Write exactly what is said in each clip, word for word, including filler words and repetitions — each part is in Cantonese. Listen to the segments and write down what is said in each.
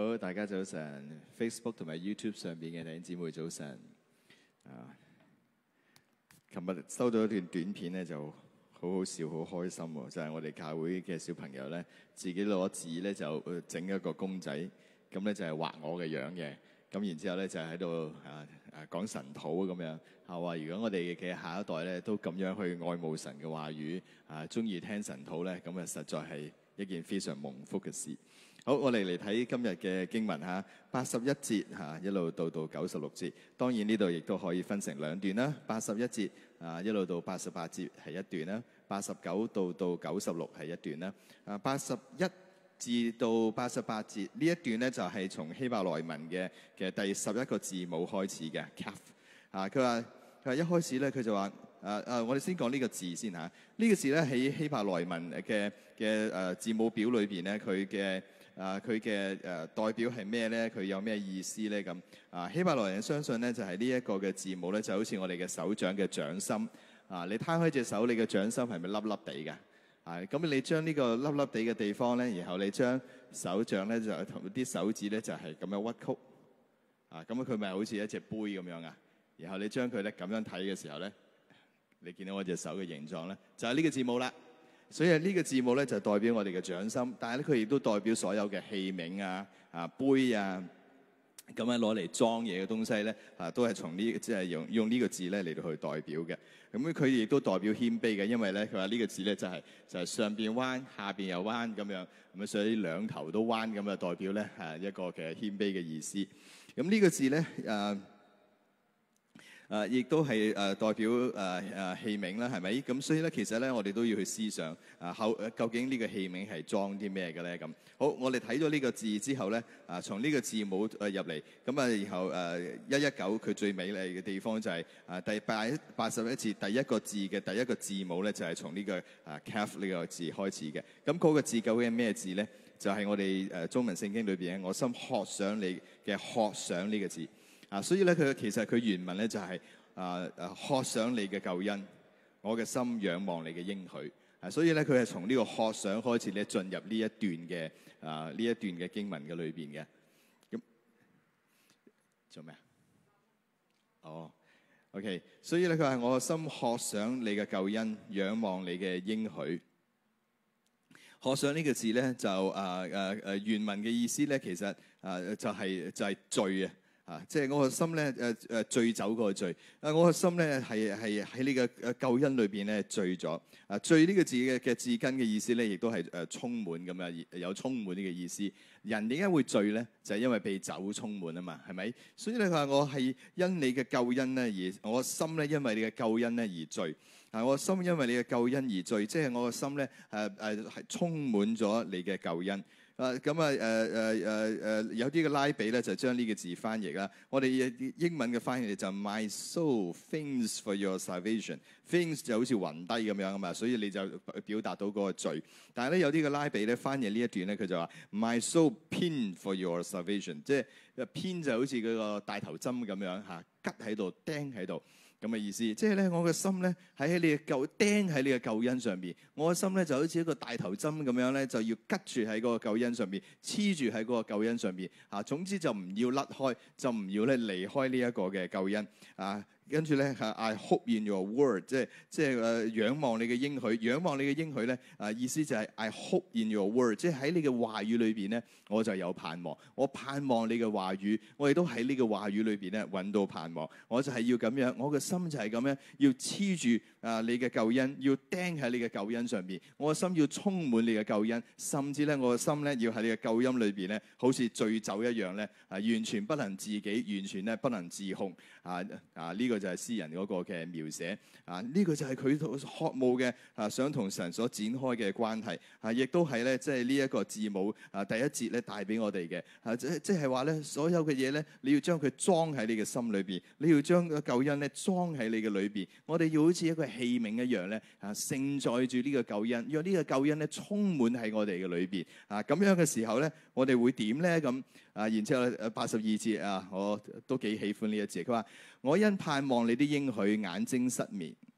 好，大家早晨。Facebook 同埋 YouTube 上邊嘅弟兄姊妹早晨。啊，琴日收到一段短片咧，就好好笑，好開心喎！就係、是、我哋教會嘅小朋友咧，自己攞紙咧就整一個公仔，咁咧就係畫我嘅樣嘅。咁然之後咧就喺度啊啊講神土咁樣，係話如果我哋嘅下一代咧都咁樣去愛慕神嘅話語，啊中意聽神土咧，咁啊實在係一件非常蒙福嘅事。好，我哋嚟睇今日嘅經文嚇，八十一節嚇一路到到九十六節。當然呢度亦都可以分成兩段啦。八十一節啊一路到八十八節係一段啦，八十九到到九十六係一段啦。啊八十一至到八十八節呢一段咧就係從希伯來文嘅嘅第十一個字母開始嘅 Kaf 啊。佢話佢話一開始咧佢就話誒誒，我哋先講呢個字先嚇。呢、這個字咧喺希伯來文嘅嘅誒字母表裏邊咧，佢嘅啊，佢嘅誒代表係咩咧？佢有咩意思咧？咁啊，希伯來人相信咧，就係呢一個嘅字母咧，就好似我哋嘅手掌嘅掌心啊。你攤開隻手，你嘅掌心係咪粒粒地㗎？啊，咁你將呢個粒粒地嘅地方咧，然後你將手掌咧就同啲手指咧就係咁樣屈曲啊，咁佢咪好似一隻杯咁樣啊？然後你將佢咧咁樣睇嘅時候咧，你見到我隻手嘅形狀咧，就係呢個字母啦。所以呢個字母咧就代表我哋嘅掌心，但係咧佢亦都代表所有嘅器皿啊、啊杯啊，咁樣攞嚟裝嘢嘅東西咧，啊都係從呢即係用用呢個字咧嚟到去代表嘅。咁佢亦都代表謙卑嘅，因為咧佢話呢個字咧就係、是、就係、是、上邊彎，下邊又彎咁樣，咁啊所以兩頭都彎咁啊代表咧係一個嘅謙卑嘅意思。咁呢個字咧誒。誒，亦、啊、都係誒、啊、代表誒誒、啊啊、器皿啦，係咪？咁所以咧，其實咧，我哋都要去思想啊，後究竟呢個器皿係裝啲咩嘅咧？咁好，我哋睇咗呢個字之後咧，啊，從呢個字母誒入嚟，咁啊，然後誒一一九佢最美麗嘅地方就係、是、啊第八八十一節第一個字嘅第一個字母咧，就係、是、從呢、這個啊 Kaf 呢個字開始嘅。咁嗰個字究竟係咩字咧？就係、是、我哋誒中文聖經裏邊咧，我心渴想你嘅渴想呢個字。啊，所以咧佢其實佢原文咧就係啊啊渴想你嘅救恩，我嘅心仰望你嘅應許。啊，所以咧佢係從呢個渴想開始咧進入呢一段嘅啊呢一段嘅經文嘅裏邊嘅。咁做咩啊？哦 ，OK， 所以咧佢話我嘅心渴想你嘅救恩，仰望你嘅應許。渴想呢個字咧就啊啊啊原文嘅意思咧其實啊就係、是、就係、是、罪啊。啊！即係我個心咧，誒誒醉酒個醉。啊！我個心咧係係喺呢個誒救恩裏邊咧醉咗。啊！醉呢個字嘅嘅字根嘅意思咧，亦都係誒充滿咁樣，有充滿呢個意思。人點解會醉咧？就係、是、因為被酒充滿啊嘛，係咪？所以你話我係因你嘅救恩咧，而我心咧因為你嘅救恩咧而醉。啊！我心因為你嘅救恩而醉，即係我個心咧誒誒係充滿咗你嘅救恩。啊咁啊誒誒誒誒有啲嘅拉比咧就將呢個字翻譯啦。我哋英文嘅翻譯就 My soul faints for your salvation，faints 就好似暈低咁樣啊嘛，所以你就表達到嗰個罪。但係咧有啲嘅拉比咧翻譯呢一段咧，佢就話 My soul pin for your salvation， 即係 pin 就好似嗰個大頭針咁樣嚇，拮喺度釘喺度。咁嘅意思，即係咧，我嘅心咧喺喺你嘅救釘喺你嘅救恩上邊，我嘅心咧就好似一個大頭針咁樣咧，就要拮住喺嗰個救恩上邊，黐住喺嗰個救恩上邊。啊，總之就唔要甩開，就唔要咧離開呢一個嘅救恩。啊，跟住咧，I hope in your word，即係即係誒仰望你嘅應許，仰望你嘅應許咧。啊，意思就係 I hope in your word，即係喺你嘅話語裏邊咧，我就有盼望。我盼望你嘅話語，我亦都喺呢個話語裏邊咧揾到盼望。我就係要咁樣，我嘅心就係咁樣，要黐住啊你嘅救恩，要釘喺你嘅救恩上邊。我嘅心要充滿你嘅救恩，甚至咧我嘅心咧要喺你嘅救恩裏邊咧，好似醉酒一樣咧，啊完全不能自己，完全咧不能自控。啊啊呢、這個就係詩人嗰個嘅描寫。啊呢、這個就係佢渴慕嘅啊，想同神所展開嘅關係。啊，亦都係咧，即係呢一個字母啊第一節咧帶俾我哋嘅。啊即即係話咧，所有嘅嘢咧，你要將佢裝喺你嘅心裏邊，你要將個救恩咧裝喺你嘅裏邊。我哋要好似一個器皿一樣咧，啊盛載住呢個救恩，讓呢個救恩咧充滿喺我哋嘅裏邊。啊咁樣嘅時候咧，我哋會點咧？咁啊，然之後咧八十二節啊，我都幾喜歡呢一節。佢話：我因盼望你啲應許，眼睛失眠，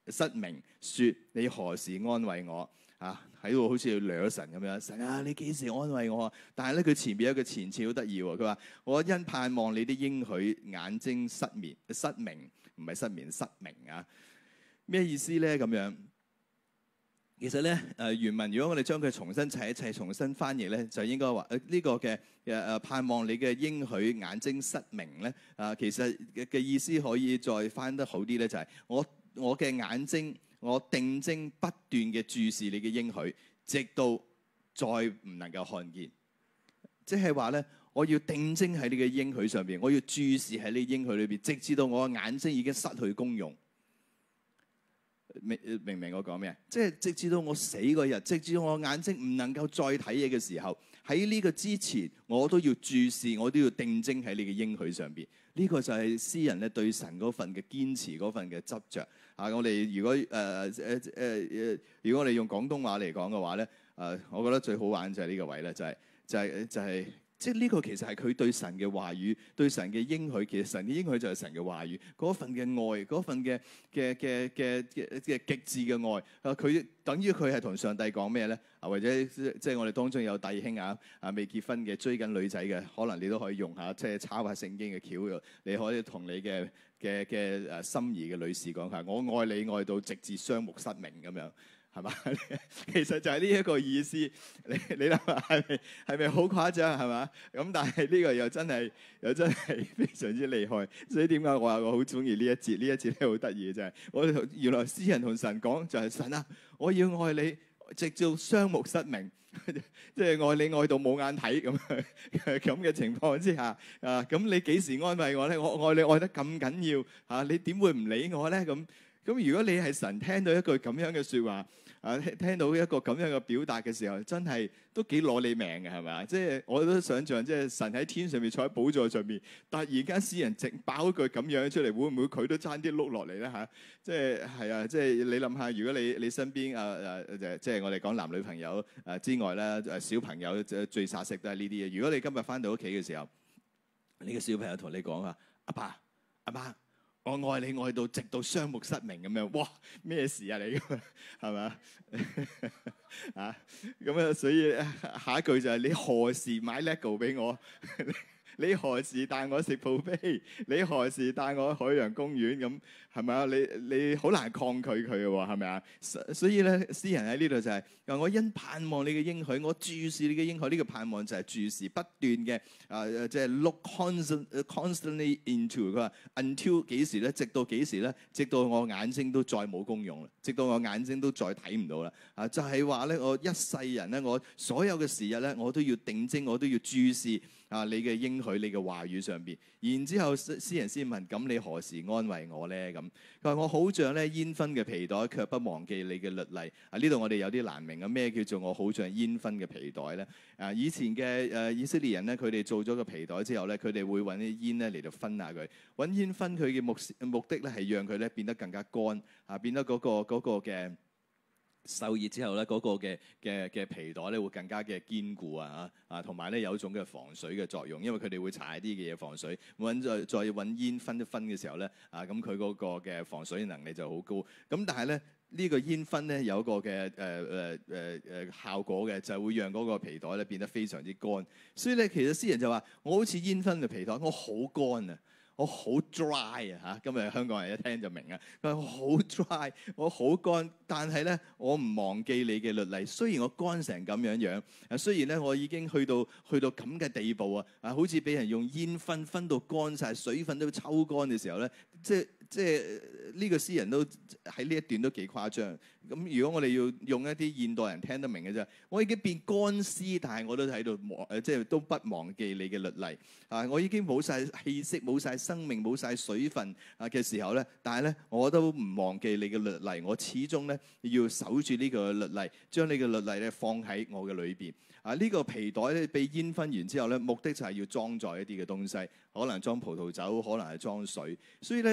失明，説你何時安慰我？啊，喺度好似要掠神咁樣，神啊，你幾時安慰我啊？但係咧，佢前邊有一個前設好得意喎，佢話我因盼望你的應許，眼睛失眠失明，唔係失眠失明啊？咩意思咧？咁樣其實咧，誒原文如果我哋將佢重新砌一砌，重新翻譯咧，就應該話誒呢個嘅誒誒盼望你嘅應許，眼睛失明咧啊，其實嘅意思可以再翻得好啲咧，就係我我嘅眼睛。我定睛不斷嘅注視你嘅應許，直到再唔能夠看見。即係話咧，我要定睛喺你嘅應許上邊，我要注視喺你應許裏邊，直至到我嘅眼睛已經失去功用。明明唔明我講咩？即係直至到我死嗰日，直至到我眼睛唔能夠再睇嘢嘅時候，喺呢個之前，我都要注視，我都要定睛喺你嘅應許上邊。呢、這個就係詩人咧對神嗰份嘅堅持，嗰份嘅執着。啊！我哋如果誒誒誒誒，如果我哋用廣東話嚟講嘅話咧，誒、呃，我覺得最好玩就係呢個位咧，就係、是、就係、是、就係、是，即係呢個其實係佢對神嘅話語，對神嘅應許。其實神嘅應許就係神嘅話語，嗰份嘅愛，嗰份嘅嘅嘅嘅嘅嘅極致嘅愛。啊，佢等於佢係同上帝講咩咧？啊，或者即係我哋當中有弟兄啊啊未結婚嘅追緊女仔嘅，可能你都可以用下即係抄下聖經嘅橋，你可以同你嘅嘅嘅誒心儀嘅女士講下，我愛你愛到直至雙目失明咁樣，係嘛？其實就係呢一個意思。你你諗下係咪係咪好誇張係嘛？咁但係呢個又真係又真係非常之厲害。所以點解我話我好中意呢一節？呢一節咧好得意嘅就係我原來詩人同神講就係神啊，我要愛你直至雙目失明。即係愛你愛到冇眼睇咁咁嘅情況之下啊，咁你幾時安慰我咧？我愛你愛得咁緊要啊，你點會唔理我咧？咁咁如果你係神，聽到一句咁樣嘅説話啊，聽到一個咁樣嘅表達嘅時候，真係都幾攞你命嘅係咪啊？即係我都想象，即係神喺天上面坐喺寶座上面，但係而家詩人直爆一句咁樣出嚟，會唔會佢都差啲碌落嚟咧嚇？即係係啊！即係你諗下，如果你你身邊誒誒即係我哋講男女朋友誒之外咧，誒小朋友最殺食都係呢啲嘢。如果你今日翻到屋企嘅時候，你個小朋友同你講啊，阿爸阿媽，我愛你愛到直到雙目失明咁樣，哇！咩事啊你咁係咪啊？咁啊，所以下一句就係、是、你何時買 LEGO 俾我？你何時帶我食 buffet？你何時帶我去海洋公園？咁係咪啊？你你好難抗拒佢嘅喎，係咪啊？所以咧，詩人喺呢度就係、是、話：我因盼望你嘅應許，我注視你嘅應許。呢、這個盼望就係注視不斷嘅啊，即、呃、係、就是、look constant constantly into。佢話 until 幾時咧？直到幾時咧？直到我眼睛都再冇功用啦，直到我眼睛都再睇唔到啦。啊，就係話咧，我一世人咧，我所有嘅時日咧，我都要定睛，我都要注視。啊！你嘅應許，你嘅話語上邊，然之後詩人先問：咁你何時安慰我咧？咁佢話：我好像咧煙熏嘅皮袋，卻不忘記你嘅律例。啊！呢度我哋有啲難明啊，咩叫做我好像煙熏嘅皮袋咧？啊！以前嘅誒、啊、以色列人咧，佢哋做咗個皮袋之後咧，佢哋會揾啲煙咧嚟到熏下佢，揾煙熏佢嘅目目的咧係讓佢咧變得更加乾啊，變得嗰、嗰個嗰嘅。嗰個受熱之後咧，嗰、那個嘅嘅嘅皮袋咧會更加嘅堅固啊！啊，同埋咧有一種嘅防水嘅作用，因為佢哋會搽啲嘅嘢防水。揾再再揾煙熏一熏嘅時候咧，啊咁佢嗰個嘅防水能力就好高。咁但係咧呢、這個煙熏咧有一個嘅誒誒誒誒效果嘅，就係會讓嗰個皮袋咧變得非常之乾。所以咧其實詩人就話：我好似煙熏嘅皮袋，我好乾啊！我好 dry 啊！嚇，今日香港人一聽就明啊。佢話我好 dry，我好乾，但係咧我唔忘記你嘅律例。雖然我乾成咁樣樣，啊雖然咧我已經去到去到咁嘅地步啊，啊好似俾人用煙熏熏到乾晒，水分都抽乾嘅時候咧，即係即係呢、這個詩人都喺呢一段都幾誇張。咁如果我哋要用一啲現代人聽得明嘅啫，我已經變乾屍，但係我都喺度忘誒，即係都不忘記你嘅律例啊！我已經冇晒氣息，冇晒生命，冇晒水分啊嘅時候咧，但係咧我都唔忘記你嘅律例，我始終咧要守住呢個律例，將你嘅律例咧放喺我嘅裏邊啊！呢、這個皮袋咧被煙燻完之後咧，目的就係要裝載一啲嘅東西，可能裝葡萄酒，可能係裝水，所以咧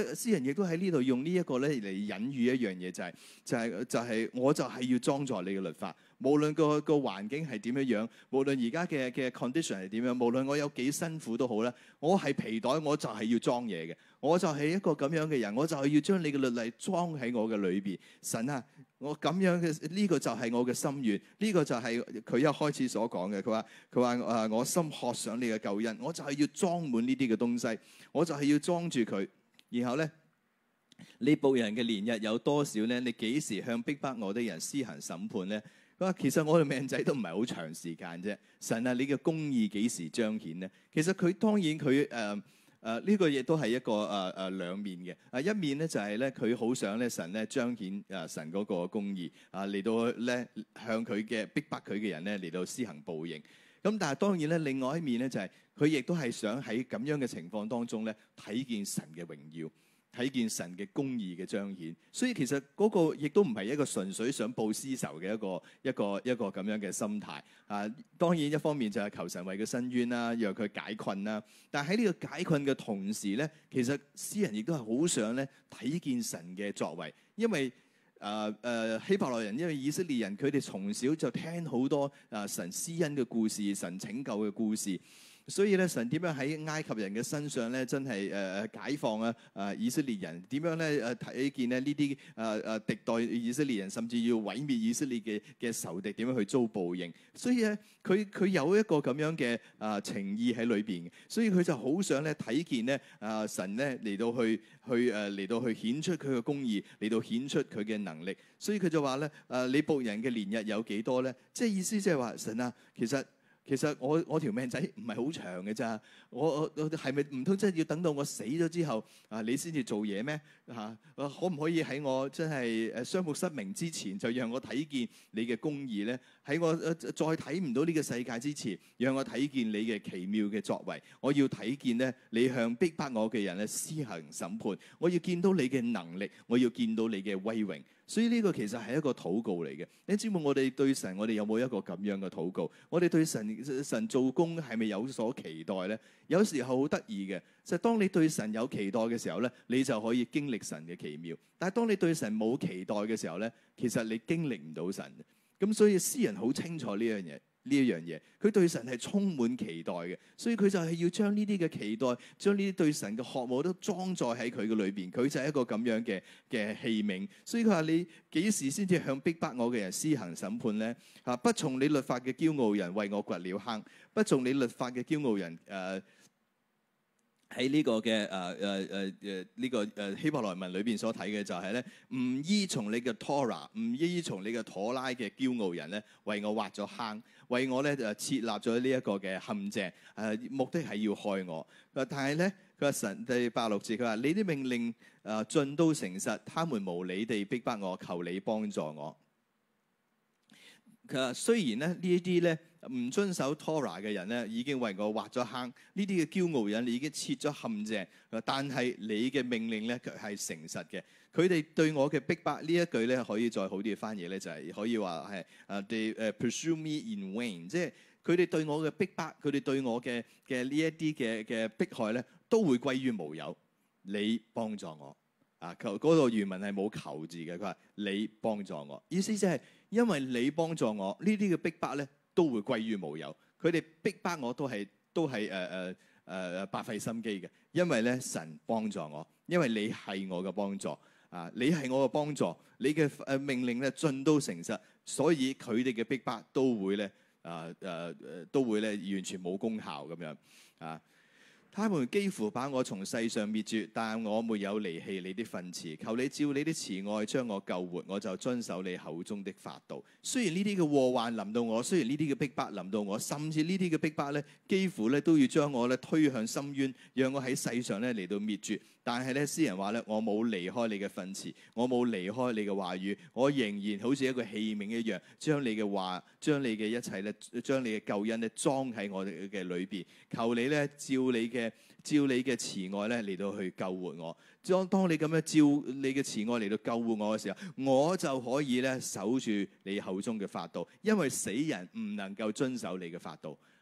咧，詩人亦都喺呢度用呢一個咧嚟隱喻一樣嘢，就係就係就係我就係要裝載你嘅律法。無論個個環境係點樣樣，無論而家嘅嘅 condition 係點樣，無論我有幾辛苦都好啦，我係皮袋，我就係要裝嘢嘅，我就係一個咁樣嘅人，我就係要將你嘅律例裝喺我嘅裏邊。神啊，我咁樣嘅呢個就係我嘅心願，呢個就係佢一開始所講嘅。佢話佢話誒，我心渴想你嘅救恩，我就係要裝滿呢啲嘅東西，我就係要裝住佢。然後咧，你僕人嘅年日有多少咧？你幾時向逼迫我的人施行審判咧？其實我哋命仔都唔係好長時間啫。神啊，你嘅公義幾時彰顯呢？其實佢當然佢誒誒呢個亦都係一個誒誒、呃呃、兩面嘅。啊一面咧就係咧佢好想咧神咧彰顯誒神嗰個公義啊，嚟到咧向佢嘅逼迫佢嘅人咧嚟到施行報應。咁但係當然咧另外一面咧就係佢亦都係想喺咁樣嘅情況當中咧睇見神嘅榮耀，睇見神嘅公義嘅彰顯。所以其實嗰個亦都唔係一個純粹想報私仇嘅一個一個一個咁樣嘅心態啊。當然一方面就係求神為佢伸冤啦，讓佢解困啦。但係喺呢個解困嘅同時咧，其實詩人亦都係好想咧睇見神嘅作為，因為誒誒、呃呃、希伯來人，因為以色列人佢哋從小就聽好多啊神施恩嘅故事，神拯救嘅故事。所以咧，神點樣喺埃及人嘅身上咧，真係誒誒解放啊！啊，以色列人點樣咧誒睇見咧呢啲誒誒敵對以色列人，甚至要毀滅以色列嘅嘅仇敵點樣去遭報應？所以咧，佢佢有一個咁樣嘅啊情意喺裏邊，所以佢就好想咧睇見咧啊神咧嚟到去去誒嚟到去顯出佢嘅公義，嚟到顯出佢嘅能力。所以佢就話咧誒，你僕人嘅年日有幾多咧？即係意思即係話神啊，其實。其實我我條命仔唔係好長嘅咋，我我係咪唔通真係要等到我死咗之後啊，你先至做嘢咩？嚇，可唔可以喺我真係誒雙目失明之前，就讓我睇見你嘅公義咧？喺我再睇唔到呢個世界之前，讓我睇見你嘅奇妙嘅作為。我要睇見咧，你向逼迫我嘅人咧施行審判。我要見到你嘅能力，我要見到你嘅威榮。所以呢個其實係一個禱告嚟嘅。你知唔知我哋對神，我哋有冇一個咁樣嘅禱告？我哋對神神做工係咪有所期待咧？有時候好得意嘅，就係當你對神有期待嘅時候咧，你就可以經歷神嘅奇妙。但係當你對神冇期待嘅時候咧，其實你經歷唔到神。咁所以詩人好清楚呢樣嘢。呢一樣嘢，佢對神係充滿期待嘅，所以佢就係要將呢啲嘅期待，將呢啲對神嘅渴慕都裝載喺佢嘅裏邊。佢就係一個咁樣嘅嘅器皿。所以佢話：你幾時先至向逼迫我嘅人施行審判咧？啊，不從你律法嘅驕傲人為我掘了坑，不從你律法嘅驕傲人誒。呃喺呢個嘅誒誒誒誒呢個誒希伯來文裏邊所睇嘅就係咧，唔依從你嘅 Torah， 唔依從你嘅妥拉嘅驕傲人咧，為我挖咗坑，為我咧誒設立咗呢一個嘅陷阱，誒、呃、目的係要害我。但係咧，佢話神第八六節，佢話你啲命令誒盡都誠實，他們無理地逼迫我，求你幫助我。佢話雖然咧呢一啲咧。唔遵守 Torah 嘅人咧，已經為我挖咗坑。呢啲嘅驕傲人已經設咗陷阱，但係你嘅命令咧卻係誠實嘅。佢哋對我嘅逼迫呢一句咧，可以再好啲嘅翻譯咧，就係、是、可以話係誒 they 誒 pursue me in vain，即係佢哋對我嘅逼迫，佢哋對我嘅嘅呢一啲嘅嘅迫害咧，都會歸於無有。你幫助我啊！求嗰個原文係冇求字嘅，佢話你幫助我，意思即係因為你幫助我，呢啲嘅逼迫咧。都會歸於無有，佢哋逼迫我都係都係誒誒誒誒白費心機嘅，因為咧神幫助我，因為你係我嘅幫助啊，你係我嘅幫助，你嘅誒命令咧盡都誠實，所以佢哋嘅逼迫都會咧啊誒誒都會咧完全冇功效咁樣啊。他們幾乎把我從世上滅絕，但我沒有離棄你的訓詞。求你照你的慈愛將我救活，我就遵守你口中的法度。雖然呢啲嘅禍患臨到我，雖然呢啲嘅逼迫臨到我，甚至呢啲嘅逼迫咧，幾乎咧都要將我咧推向深淵，讓我喺世上咧嚟到滅絕。但係咧，詩人話咧，我冇離開你嘅訓詞，我冇離開你嘅話語，我仍然好似一個器皿一樣，將你嘅話，將你嘅一切咧，將你嘅救恩咧裝喺我哋嘅裏邊。求你咧，照你嘅照你嘅慈愛咧嚟到去救活我。當當你咁樣照你嘅慈愛嚟到救活我嘅時候，我就可以咧守住你口中嘅法度，因為死人唔能夠遵守你嘅法度。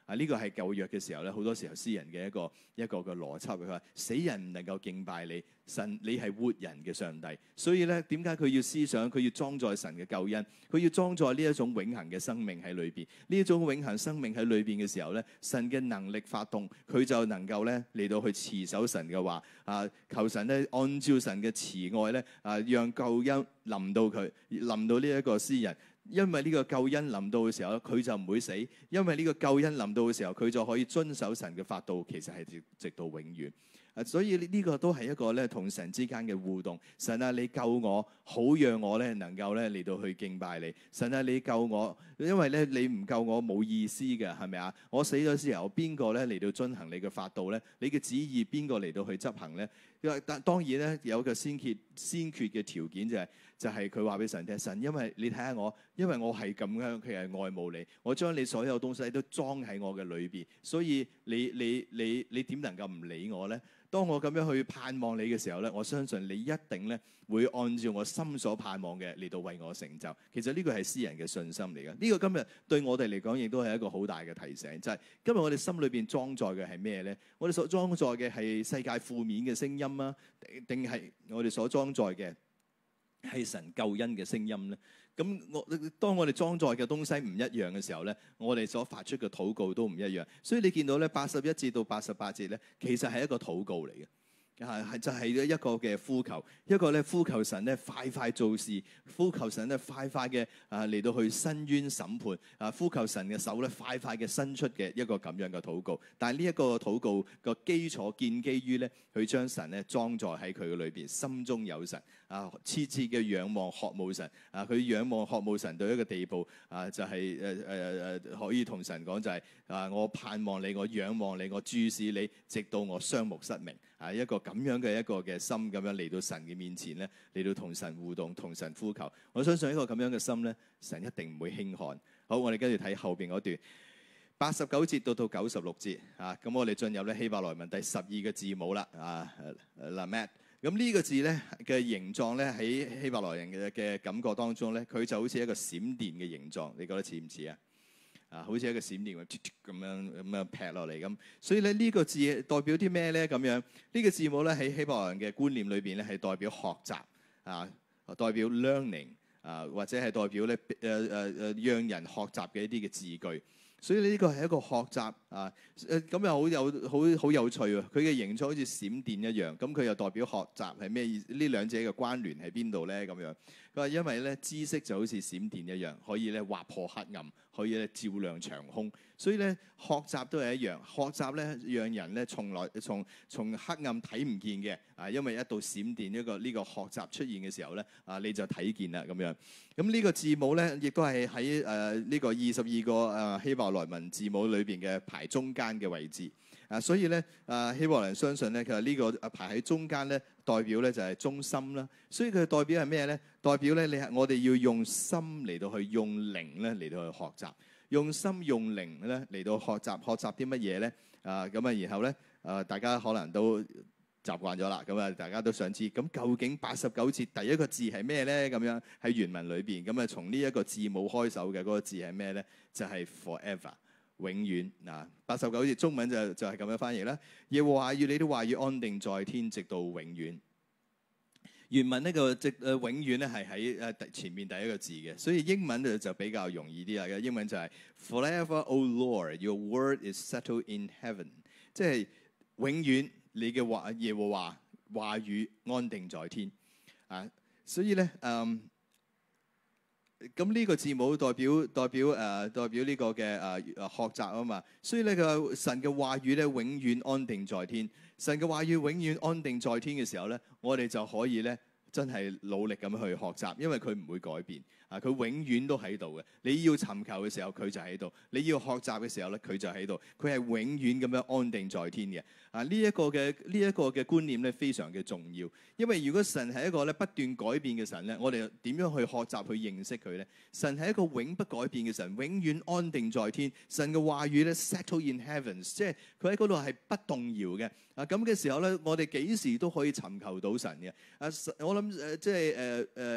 啊，呢個係舊約嘅時候咧，好多時候詩人嘅一個一個嘅邏輯。佢話死人唔能夠敬拜你，神你係活人嘅上帝。所以咧，點解佢要思想，佢要裝載神嘅救恩，佢要裝載呢一種永恆嘅生命喺裏邊。呢一種永恆生命喺裏邊嘅時候咧，神嘅能力發動，佢就能夠咧嚟到去持守神嘅話啊，求神咧按照神嘅慈愛咧啊，讓救恩臨到佢，臨到呢一個詩人。因為呢個救恩臨到嘅時候，佢就唔會死。因為呢個救恩臨到嘅時候，佢就可以遵守神嘅法度，其實係直直到永遠。啊，所以呢個都係一個咧同神之間嘅互動。神啊，你救我，好讓我咧能夠咧嚟到去敬拜你。神啊，你救我，因為咧你唔救我冇意思嘅，係咪啊？我死咗之後，邊個咧嚟到遵行你嘅法度咧？你嘅旨意邊個嚟到去執行咧？因為但當然咧有一個先決先決嘅條件就係、是。就係佢話俾神聽，神，因為你睇下我，因為我係咁樣，佢係愛慕你，我將你所有東西都裝喺我嘅裏邊，所以你你你你點能夠唔理我咧？當我咁樣去盼望你嘅時候咧，我相信你一定咧會按照我心所盼望嘅嚟到為我成就。其實呢個係詩人嘅信心嚟嘅。呢、這個今日對我哋嚟講，亦都係一個好大嘅提醒，就係、是、今日我哋心裏邊裝載嘅係咩咧？我哋所裝載嘅係世界負面嘅聲音啊，定係我哋所裝載嘅係神救恩嘅聲音咧？咁我當我哋裝載嘅東西唔一樣嘅時候咧，我哋所發出嘅禱告都唔一樣。所以你見到咧八十一節到八十八節咧，其實係一個禱告嚟嘅。係係就係一個嘅呼求，一個咧呼求神咧快快做事，呼求神咧快快嘅啊嚟到去伸冤審判啊，呼求神嘅手咧快快嘅伸出嘅一個咁樣嘅禱告。但係呢一個禱告個基礎建基於咧，佢將神咧裝載喺佢嘅裏邊，心中有神啊，切切嘅仰望渴慕神啊，佢仰望渴慕神到一個地步啊，就係誒誒誒可以同神講就係、是、啊，我盼望你，我仰望你，我注視你，直到我雙目失明啊，一個咁樣嘅一個嘅心咁樣嚟到神嘅面前咧，嚟到同神互動，同神呼求。我相信一個咁樣嘅心咧，神一定唔會輕看。好，我哋跟住睇後邊嗰段八十九節到到九十六節啊。咁我哋進入咧希伯來文第十二個字母啦啊 Lamed。咁呢個字咧嘅形狀咧喺希伯來人嘅嘅感覺當中咧，佢就好似一個閃電嘅形狀。你覺得似唔似啊？啊，好似一個閃電咁樣咁樣劈落嚟咁，所以咧呢個字代表啲咩咧？咁樣呢、這個字母咧喺希伯來人嘅觀念裏邊咧係代表學習啊，代表 learning 啊，或者係代表咧誒誒誒讓人學習嘅一啲嘅字句。所以呢個係一個學習啊，誒咁又好有好好有趣喎。佢嘅形狀好似閃電一樣，咁佢又代表學習係咩意思？呢兩者嘅關聯喺邊度咧？咁樣佢話因為咧知識就好似閃電一樣，可以咧劃破黑暗，可以咧照亮長空。所以咧學習都係一樣，學習咧讓人咧從來從從黑暗睇唔見嘅啊，因為一道閃電一個呢個學習出現嘅時候咧啊，你就睇見啦咁樣。咁呢個字母咧，亦都係喺誒呢個二十二個誒希伯來文字母裏邊嘅排中間嘅位置啊，所以咧誒希伯來人相信咧，其實呢個排喺中間咧，代表咧就係忠心啦。所以佢代表係咩咧？代表咧你係我哋要用心嚟到去用靈咧嚟到去學習。用心用靈咧嚟到學習，學習啲乜嘢咧？啊咁啊，然後咧啊，大家可能都習慣咗啦。咁啊，大家都想知，咁究竟八十九節第一個字係咩咧？咁樣喺原文裏邊，咁啊，從呢一個字母開首嘅嗰個字係咩咧？就係、是、forever 永遠嗱。八十九節中文就就係咁樣翻譯啦。耶和華與你的話語安定在天，直到永遠。原文呢個直誒永遠咧係喺誒前面第一個字嘅，所以英文就就比較容易啲啦。英文就係 Forever, O Lord, Your word is settled in heaven， 即係永遠你嘅話耶和華話語安定在天啊。所以咧誒咁呢個字母代表代表誒、呃、代表呢個嘅誒誒學習啊嘛。所以咧個神嘅話語咧永遠安定在天。神嘅話語永遠安定在天嘅時候咧，我哋就可以咧真係努力咁去學習，因為佢唔會改變啊！佢永遠都喺度嘅。你要尋求嘅時候，佢就喺度；你要學習嘅時候咧，佢就喺度。佢係永遠咁樣安定在天嘅啊！呢一個嘅呢一個嘅觀念咧，非常嘅重要。因為如果神係一個咧不斷改變嘅神咧，我哋點樣去學習去認識佢咧？神係一個永不改變嘅神，永遠安定在天。神嘅話語咧 settle in heavens， 即係佢喺嗰度係不動搖嘅啊！咁嘅時候咧，我哋幾時都可以尋求到神嘅啊！我諗誒、呃，即係誒誒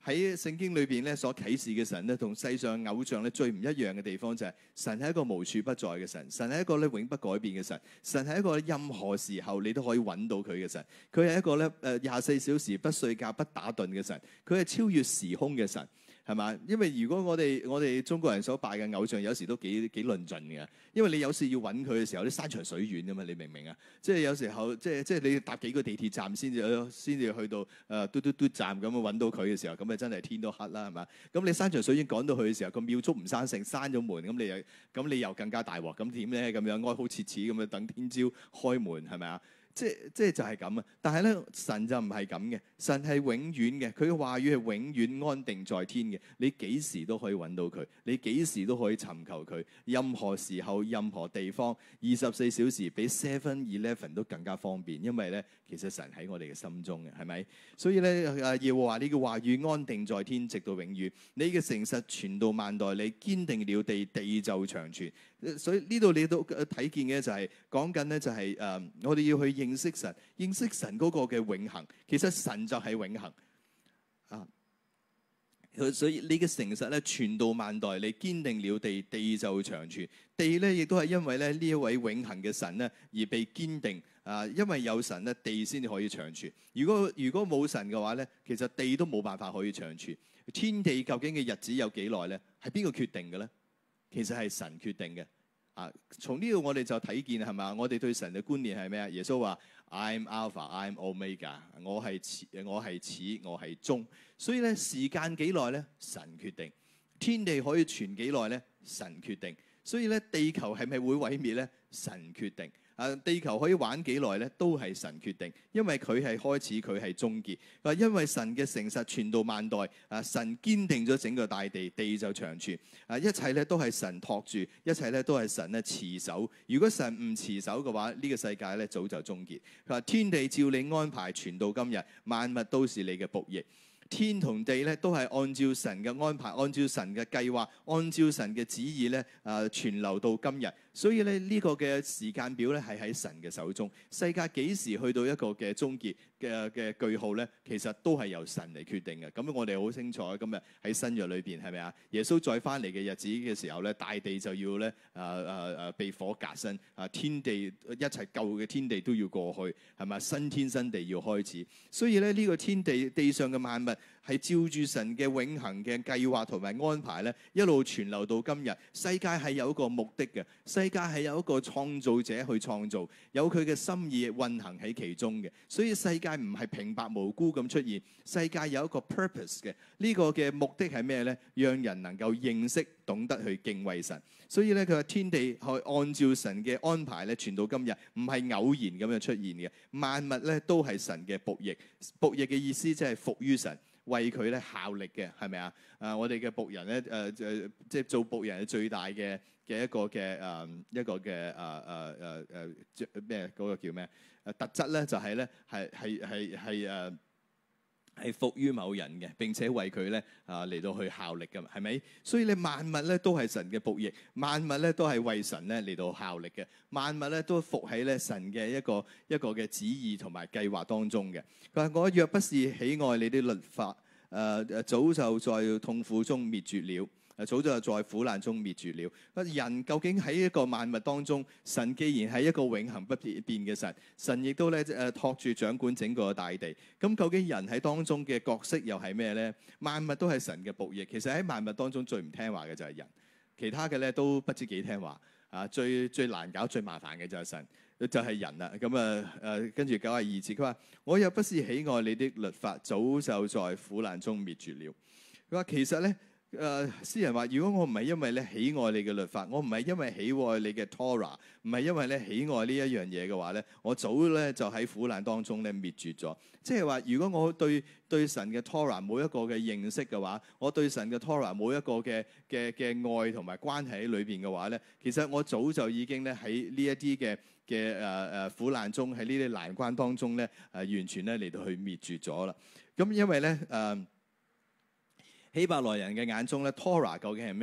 喺聖經裏邊咧所啟示嘅神咧，同世上偶像咧最唔一樣嘅地方就係神係一個無處不在嘅神，神係一個咧永不改變嘅神，神係一個任何時候你都可以揾到佢嘅神，佢係一個咧誒廿四小時不睡覺不打盹嘅神，佢係超越時空嘅神。係嘛？因為如果我哋我哋中國人所拜嘅偶像，有時都幾幾論盡嘅。因為你有時要揾佢嘅時候，你山長水遠㗎嘛，你明唔明啊？即係有時候，即係即係你搭幾個地鐵站先至先至去到誒嘟嘟嘟站咁樣揾到佢嘅時候，咁啊真係天都黑啦，係嘛？咁你山長水遠趕到去嘅時候，個廟祝唔生性，閂咗門，咁你又咁你又更加大鑊，咁點咧？咁樣哀哭切齒咁樣等天朝開門，係咪啊？即即就係咁啊！但係咧，神就唔係咁嘅，神係永遠嘅，佢嘅話語係永遠安定在天嘅。你幾時都可以揾到佢，你幾時都可以尋求佢，任何時候、任何地方，二十四小時比 Seven Eleven 都更加方便，因為咧，其實神喺我哋嘅心中嘅，係咪？所以咧，啊耶和華你嘅話語安定在天，直到永遠。你嘅誠實傳到萬代，你堅定了地，地就長存。所以呢度你都睇見嘅就係講緊咧，就係誒，我哋要去認識神，認識神嗰個嘅永恆。其實神就係永恆啊！所以你嘅誠實咧傳到萬代，你堅定了地，地就長存。地咧亦都係因為咧呢一位永恆嘅神咧而被堅定啊！因為有神咧，地先至可以長存。如果如果冇神嘅話咧，其實地都冇辦法可以長存。天地究竟嘅日子有幾耐咧？係邊個決定嘅咧？其實係神決定嘅啊！從呢度我哋就睇見係嘛？我哋對神嘅觀念係咩啊？耶穌話：I'm Alpha, I'm Omega。我係始，我係始，我係終。所以咧，時間幾耐咧？神決定。天地可以存幾耐咧？神決定。所以咧，地球係咪會毀滅咧？神決定。啊！地球可以玩幾耐咧？都係神決定，因為佢係開始，佢係終結。啊！因為神嘅誠實傳到萬代，啊！神堅定咗整個大地，地就長存。啊！一切咧都係神托住，一切咧都係神咧持守。如果神唔持守嘅話，呢、這個世界咧早就終結。佢話天地照你安排傳到今日，萬物都是你嘅僕役。天同地咧都係按照神嘅安排，按照神嘅計劃，按照神嘅旨意咧啊傳流到今日。所以咧呢個嘅時間表咧係喺神嘅手中。世界幾時去到一個嘅終結嘅嘅句號咧，其實都係由神嚟決定嘅。咁我哋好清楚今日喺新約裏邊係咪啊？耶穌再翻嚟嘅日子嘅時候咧，大地就要咧啊啊啊被火革新啊，天地一切舊嘅天地都要過去，係咪？新天新地要開始。所以咧呢個天地地上嘅萬物係照住神嘅永恆嘅計劃同埋安排咧，一路傳流到今日。世界係有一個目的嘅。世界係有一個創造者去創造，有佢嘅心意運行喺其中嘅，所以世界唔係平白無故咁出現，世界有一個 purpose 嘅。呢個嘅目的係咩咧？讓人能夠認識、懂得去敬畏神。所以咧，佢話天地去按照神嘅安排咧，傳到今日，唔係偶然咁樣出現嘅。萬物咧都係神嘅僕役，僕役嘅意思即係服於神。為佢咧效力嘅，係咪啊？啊，我哋嘅僕人咧，誒、呃、誒，即係做僕人最大嘅嘅一個嘅誒、呃、一個嘅誒誒誒誒咩嗰個叫咩？誒特質咧就係咧係係係係誒係服於某人嘅，並且為佢咧啊嚟到去效力嘅，係咪？所以你萬物咧都係神嘅僕役，萬物咧都係為神咧嚟到效力嘅，萬物咧都服喺咧神嘅一個一個嘅旨意同埋計劃當中嘅。佢話：我若不是喜愛你啲律法，誒、呃、誒早就在痛苦中滅絕了。誒早就在苦難中滅絕了。人究竟喺一個萬物當中，神既然係一個永恆不變嘅神，神亦都咧誒託住掌管整個大地。咁究竟人喺當中嘅角色又係咩咧？萬物都係神嘅僕役。其實喺萬物當中最唔聽話嘅就係人，其他嘅咧都不知幾聽話。啊，最最難搞、最麻煩嘅就係神，就係、是、人啦。咁啊誒，跟住九十二節，佢話：我又不是喜愛你的律法，早就在苦難中滅絕了。佢話其實咧。誒、呃，詩人話：如果我唔係因為咧喜愛你嘅律法，我唔係因為喜愛你嘅 Torah， 唔係因為咧喜愛呢一樣嘢嘅話咧，我早咧就喺苦難當中咧滅絕咗。即係話，如果我對對神嘅 Torah 冇一個嘅認識嘅話，我對神嘅 Torah 冇一個嘅嘅嘅愛同埋關係喺裏邊嘅話咧，其實我早就已經咧喺呢一啲嘅嘅誒誒苦難中，喺呢啲難關當中咧誒、呃、完全咧嚟到去滅絕咗啦。咁因為咧誒。呃希伯來人嘅眼中咧 ，Torah 究竟係咩咧？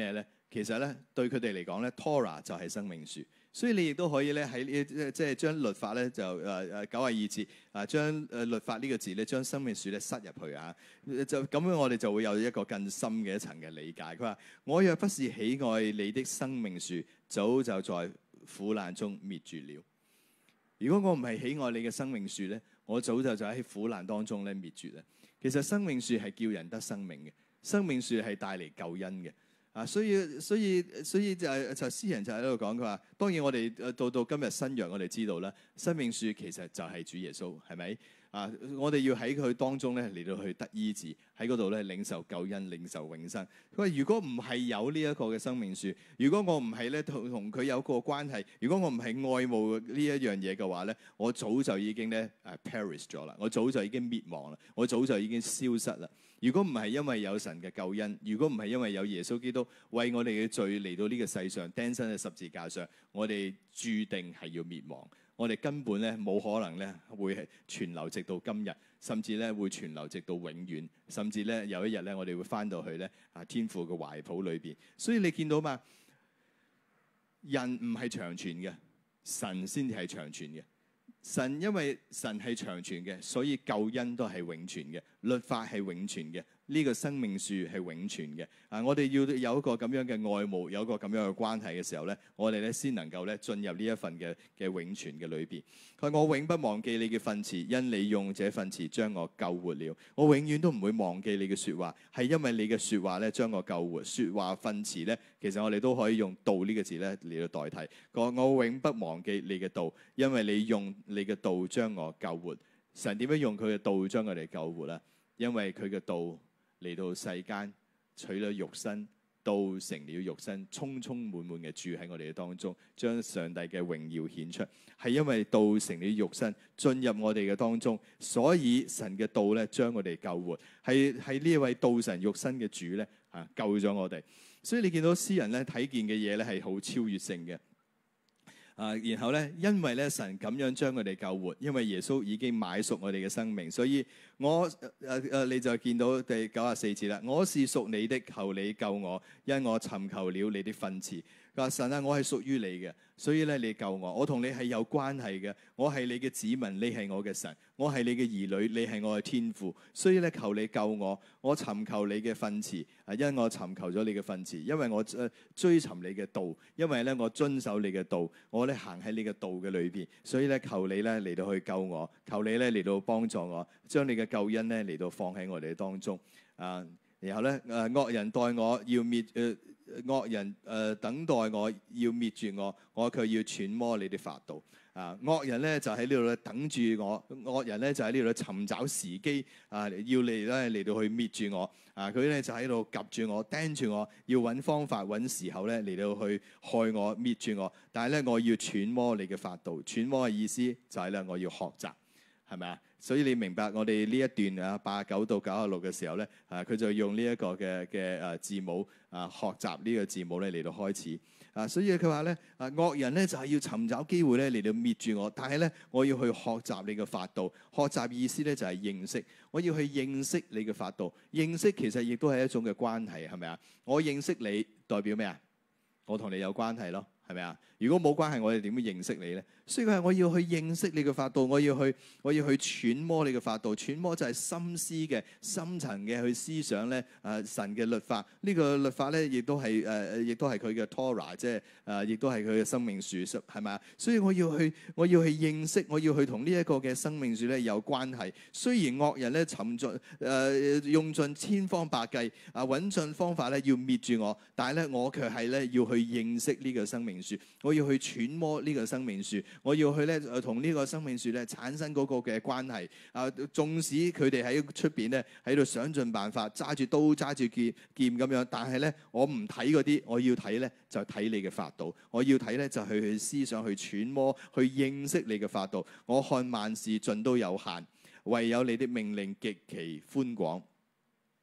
其實咧對佢哋嚟講咧 Torah 就係生命樹。所以你亦都可以咧喺呢即即係將律法咧就誒誒九廿二節啊，將誒律法呢個字咧將生命樹咧塞入去啊，就咁樣我哋就會有一個更深嘅一層嘅理解。佢話：我若不是喜愛你的生命樹，早就在苦難中滅絕了。如果我唔係喜愛你嘅生命樹咧，我早就就喺苦難當中咧滅絕啦。其實生命樹係叫人得生命嘅，生命樹係帶嚟救恩嘅。啊，所以所以所以就係就詩人就喺度講，佢話當然我哋到到今日新約，我哋知道啦，生命樹其實就係主耶穌，係咪？啊，我哋要喺佢當中咧嚟到去得醫治，喺嗰度咧領受救恩、領受永生。佢話如果唔係有呢一個嘅生命樹，如果我唔係咧同同佢有個關係，如果我唔係愛慕呢一樣嘢嘅話咧，我早就已經咧誒 perish 咗啦，我早就已經滅亡啦，我早就已經消失啦。如果唔係因為有神嘅救恩，如果唔係因為有耶穌基督為我哋嘅罪嚟到呢個世上釘身喺十字架上，我哋注定係要滅亡。我哋根本咧冇可能咧會係存留直到今日，甚至咧會存留直到永遠，甚至咧有一日咧我哋會返到去咧啊天父嘅懷抱裏邊。所以你見到嘛，人唔係長存嘅，神先至係長存嘅。神因為神係長存嘅，所以救恩都係永存嘅，律法係永存嘅，呢個生命樹係永存嘅。啊，我哋要有一個咁樣嘅愛慕，有一個咁樣嘅關係嘅時候咧，我哋咧先能夠咧進入呢一份嘅嘅永存嘅裏邊。佢話：我永不忘記你嘅訓詞，因你用這訓詞將我救活了。我永遠都唔會忘記你嘅説話，係因為你嘅説話咧將我救活。説話訓詞咧，其實我哋都可以用道呢個字咧嚟到代替。佢話：我永不忘記你嘅道，因為你用你嘅道將我救活。神點樣用佢嘅道將我哋救活咧？因為佢嘅道嚟到世間，取咗肉身，道成了肉身，充充滿滿嘅住喺我哋嘅當中，將上帝嘅榮耀顯出。係因為道成了肉身，進入我哋嘅當中，所以神嘅道咧將我哋救活。係係呢一位道成肉身嘅主咧啊救咗我哋。所以你見到詩人咧睇見嘅嘢咧係好超越性嘅。啊，然後咧，因為咧神咁樣將佢哋救活，因為耶穌已經買贖我哋嘅生命，所以我誒誒、呃、你就見到第九十四節啦。我是屬你的，求你救我，因我尋求了你的訓詞。佢話神啊，我係屬於你嘅，所以咧你救我，我同你係有關係嘅，我係你嘅子民，你係我嘅神，我係你嘅兒女，你係我嘅天父，所以咧求你救我，我尋求你嘅訓詞，啊，因我尋求咗你嘅訓詞，因為我誒追尋你嘅道，因為咧我遵守你嘅道，我咧行喺你嘅道嘅裏邊，所以咧求你咧嚟到去救我，求你咧嚟到幫助我，將你嘅救恩咧嚟到放喺我哋當中啊，然後咧誒惡人待我要滅誒。呃惡人誒、呃、等待我要滅絕我，我卻要揣摩你啲法度。啊，惡人咧就喺呢度咧等住我，惡人咧就喺呢度咧尋找時機啊，要嚟咧嚟到去滅絕我。啊，佢咧就喺度夾住我，盯住我，要揾方法揾時候咧嚟到去害我滅絕我。但係咧我要揣摩你嘅法度，揣摩嘅意思就係咧我要學習，係咪啊？所以你明白我哋呢一段啊八十九到九十六嘅時候咧，啊佢就用呢一個嘅嘅誒字母啊學習呢個字母咧嚟到開始啊，所以佢話咧啊惡人咧就係要尋找機會咧嚟到滅住我，但係咧我要去學習你嘅法度，學習意思咧就係認識，我要去認識你嘅法度，認識其實亦都係一種嘅關係，係咪啊？我認識你代表咩啊？我同你有關係咯，係咪啊？如果冇關係，我哋點樣認識你咧？所以佢係我要去認識你嘅法度，我要去我要去揣摩你嘅法度，揣摩就係心思嘅深層嘅去思想咧。誒、呃、神嘅律法，呢、這個律法咧亦都係誒亦都係佢嘅 Torah， 即係誒亦都係佢嘅生命樹，係咪啊？所以我要去我要去認識，我要去同呢一個嘅生命樹咧有關係。雖然惡人咧尋盡誒用盡千方百計啊揾盡方法咧要滅住我，但係咧我卻係咧要去認識呢個生命樹。我要去揣摩呢個生命樹，我要去咧同呢個生命樹咧產生嗰個嘅關係。啊，縱使佢哋喺出邊咧喺度想盡辦法揸住刀揸住劍劍咁樣，但係咧我唔睇嗰啲，我要睇咧就睇你嘅法度，我要睇咧就去去思想去揣摩去認識你嘅法度。我看萬事盡都有限，唯有你的命令極其寬廣。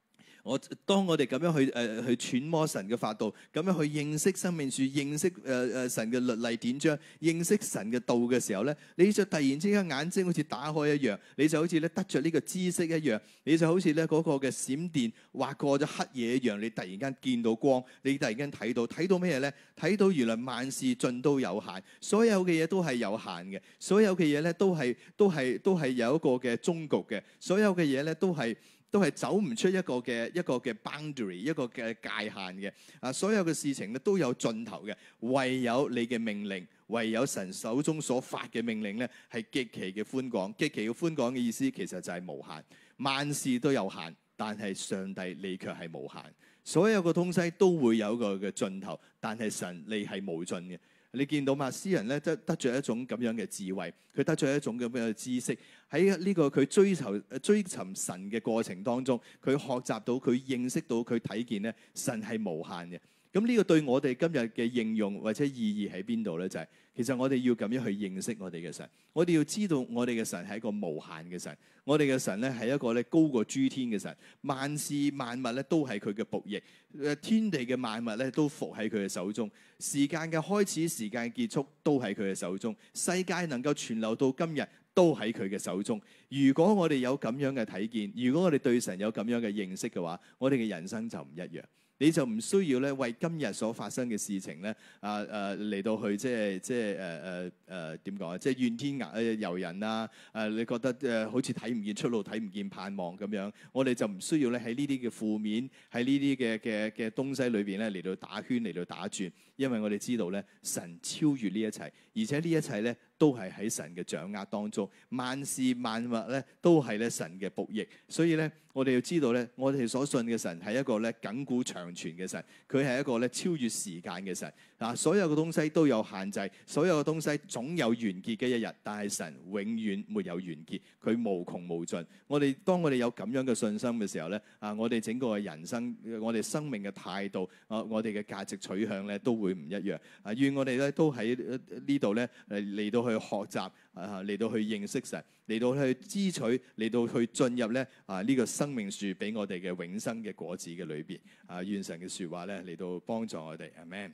我當我哋咁樣去誒、呃、去揣摩神嘅法度，咁樣去認識生命樹，認識誒誒、呃、神嘅律例典章，認識神嘅道嘅時候咧，你就突然之間眼睛好似打開一樣，你就好似咧得着呢個知識一樣，你就好似咧嗰個嘅閃電劃過咗黑夜一樣，你突然間見到光，你突然間睇到睇到咩咧？睇到原來萬事盡都有限，所有嘅嘢都係有限嘅，所有嘅嘢咧都係都係都係有一個嘅終局嘅，所有嘅嘢咧都係。都係走唔出一個嘅一個嘅 boundary， 一個嘅界限嘅。啊，所有嘅事情咧都有盡頭嘅，唯有你嘅命令，唯有神手中所發嘅命令咧，係極其嘅寬廣。極其嘅寬廣嘅意思其實就係無限，萬事都有限，但係上帝你卻係無限。所有嘅東西都會有一個嘅盡頭，但係神你係無盡嘅。你見到嘛？詩人咧得得著一種咁樣嘅智慧，佢得著一種咁樣嘅知識。喺呢個佢追求追尋神嘅過程當中，佢學習到，佢認識到，佢睇見咧，神係無限嘅。咁呢個對我哋今日嘅應用或者意義喺邊度咧？就係、是、其實我哋要咁樣去認識我哋嘅神，我哋要知道我哋嘅神係一個無限嘅神，我哋嘅神咧係一個咧高過諸天嘅神，萬事萬物咧都係佢嘅僕役，誒天地嘅萬物咧都服喺佢嘅手中，時間嘅開始、時間結束都喺佢嘅手中，世界能夠存留到今日都喺佢嘅手中。如果我哋有咁樣嘅睇見，如果我哋對神有咁樣嘅認識嘅話，我哋嘅人生就唔一樣。你就唔需要咧為今日所發生嘅事情咧啊誒嚟到去即係即係誒誒誒點講啊？即係怨天誒尤人啊！誒你覺得誒好似睇唔見出路、睇唔見盼望咁樣，我哋就唔需要咧喺呢啲嘅負面喺呢啲嘅嘅嘅東西裏邊咧嚟到打圈嚟到打轉，因為我哋知道咧神超越呢一切，而且呢一切咧都係喺神嘅掌握當中，萬事萬物咧都係咧神嘅僕役，所以咧我哋要知道咧，我哋所信嘅神係一個咧亙古長存嘅神，佢係一個咧超越時間嘅神。嗱，所有嘅東西都有限制，所有嘅東西總有完結嘅一日，但係神永遠沒有完結，佢無窮無盡。我哋當我哋有咁樣嘅信心嘅時候咧，啊，我哋整個嘅人生，我哋生命嘅態度，啊，我哋嘅價值取向咧都會唔一樣。啊，願我哋咧都喺呢度咧嚟嚟到去學習，啊，嚟到去認識神，嚟到去支取，嚟到去進入咧啊呢個生命樹俾我哋嘅永生嘅果子嘅裏邊。啊，願神嘅説話咧嚟到幫助我哋。阿們。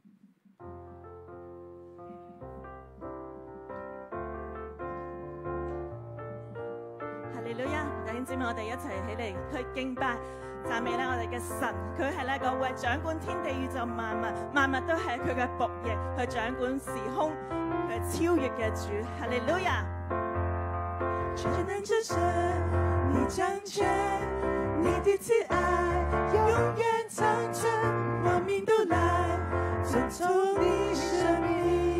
哈利路亞，弟兄姊妹，我哋一齊起嚟去敬拜讚美咧我哋嘅神，佢係呢個為掌管天地宇宙萬物，萬物都係佢嘅僕役，去掌管時空，佢係超越嘅主。哈利路亞。全能之神，你掌權，你的慈愛永遠長存，萬民都來遵從你生命，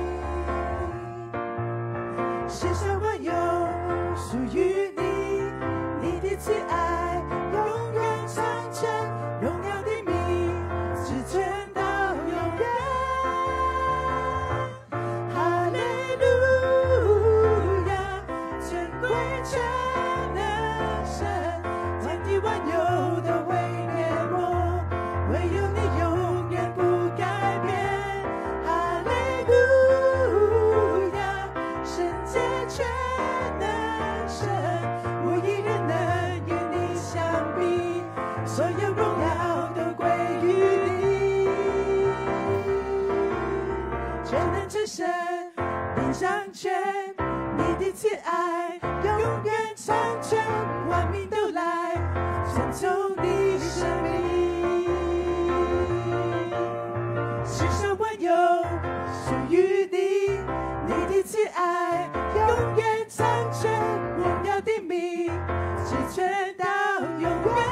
世上萬有屬於你，你的慈愛永遠長存，榮耀的名直存到永遠。哈利路亞，尊貴全能神，天地萬有都會滅沒，唯有你永遠不改變。哈利路亞，聖潔全能神，無一人能與你相比，所有榮耀都歸於你。全能之神，你掌權，你的慈愛永遠長存，萬民都來遵從你生命，世上萬有屬於你，你的慈愛永遠長存，榮耀的名直存到永遠。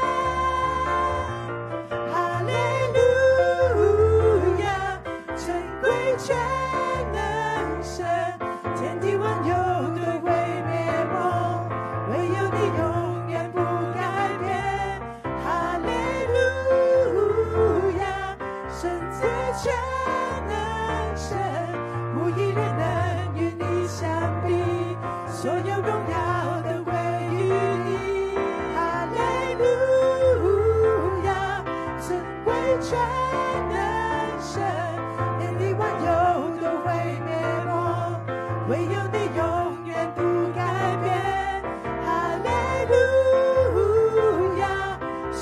哈利路亞，尊貴全能神，天地萬有都會滅沒，唯有你永遠不改變。哈利路亞，聖潔全能神，無一人能與你相比，所有榮耀都歸於你。哈利路亞，尊貴全能神，天地萬有都會滅沒，唯有你永遠不改變。哈利路亞，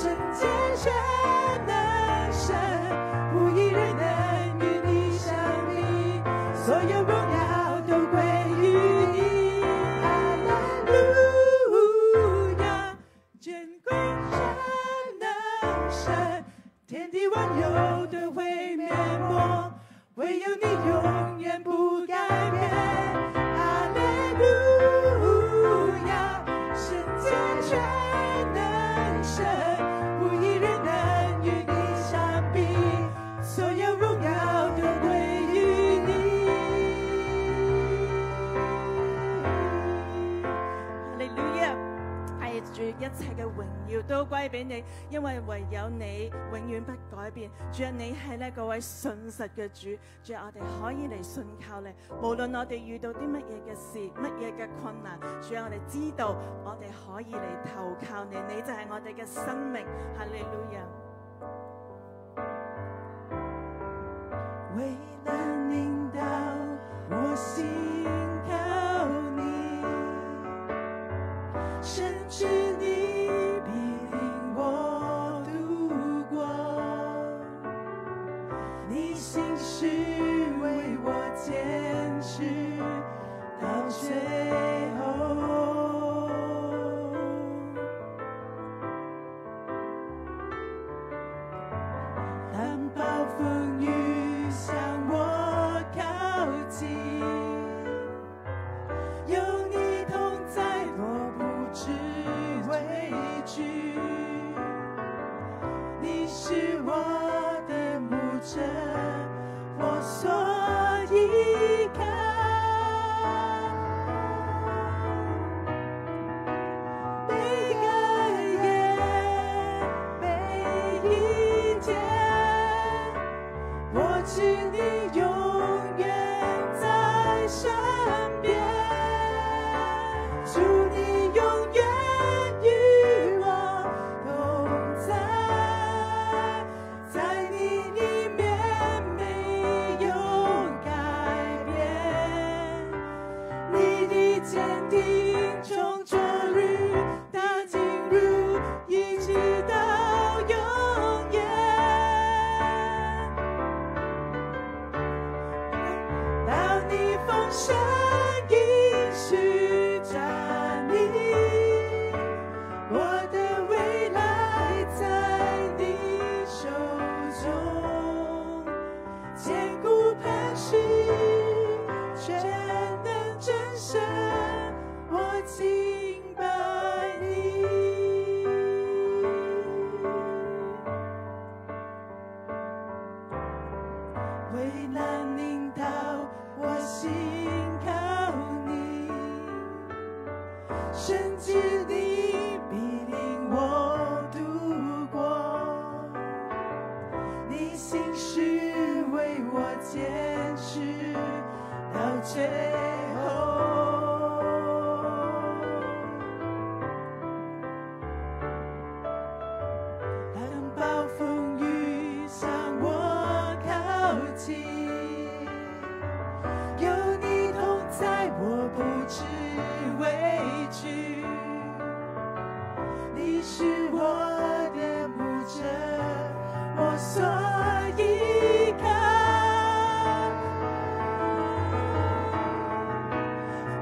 有的会灭没，唯有你永远不改变。哈利路亚，圣洁全能神，无一人能与你相比，所有荣耀都归于你。哈利路亞，係主一切嘅榮耀都歸俾你，因為唯有你永遠不改變。主啊，你係呢嗰位信實嘅主，主啊，我哋可以嚟信靠你，無論我哋遇到啲乜嘢嘅事，乜嘢嘅困難，主啊，我哋知道我哋可以嚟投靠你，你就係我哋嘅生命。哈利路亞。为了领导我信靠你，甚至你必领我度过，你心事为我坚持到最后。当暴风雨向我靠近，有你同在，我不知畏惧。你是我的牧者，我所依靠。每个夜，每一天，我知你永远在身边，主你永远与我同在，在你里面没有改变，你的坚定从昨日到今日，一直到永远。当你风声应许站立，我的未来在你手中，坚固磐石，全能真神，我敬拜你。为了领导我信靠你，甚至你必领我度过，你心事为我坚持到最后。当暴风雨向我靠近，有你同在，我不知畏惧。你是我的牧者，我所依靠。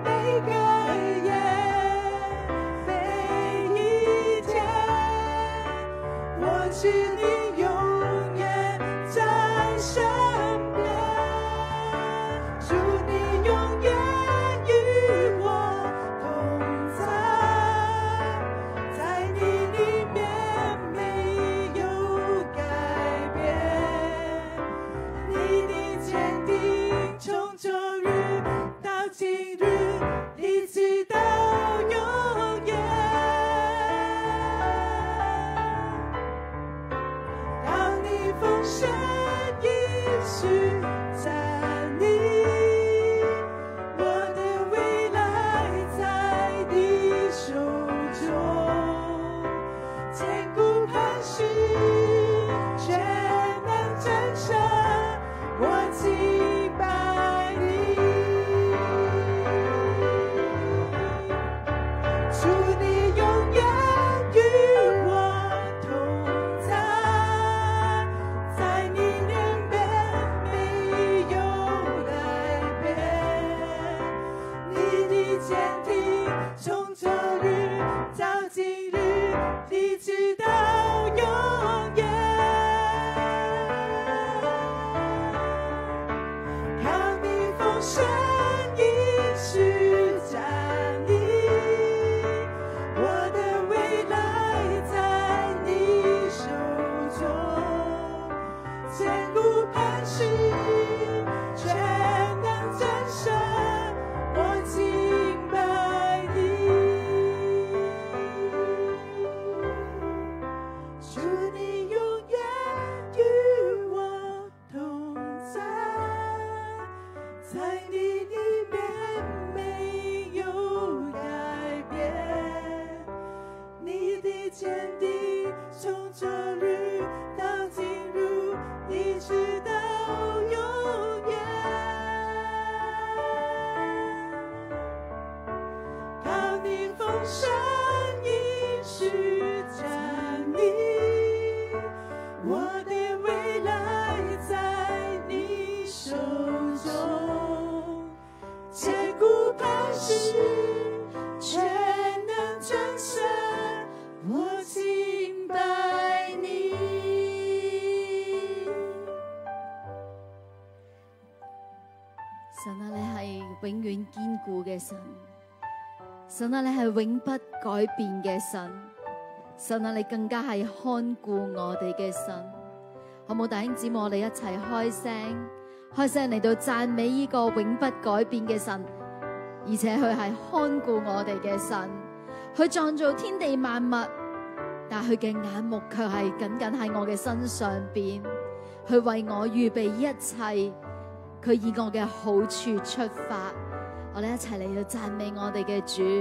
固磐石，全能战胜，我敬拜你。主，你永远与我同在，在你里面没有改变，你的坚定从昨日到今日，一直到永远。靠你丰盛应许站立，我的未来在你手中，坚固磐石，全能战胜，我敬拜你。 神啊，你係永遠堅固嘅神，神啊，你係永不改變嘅神，神啊，你更加係看顧我哋嘅神。好冇，弟兄姊妹，我哋一齊開聲，開聲嚟到讚美呢個永不改變嘅神，而且佢係看顧我哋嘅神，佢創造天地萬物，但佢嘅眼目卻係緊緊喺我嘅身上邊，佢為我預備一切。佢以我嘅好處出發，我哋一齊嚟到讚美我哋嘅主。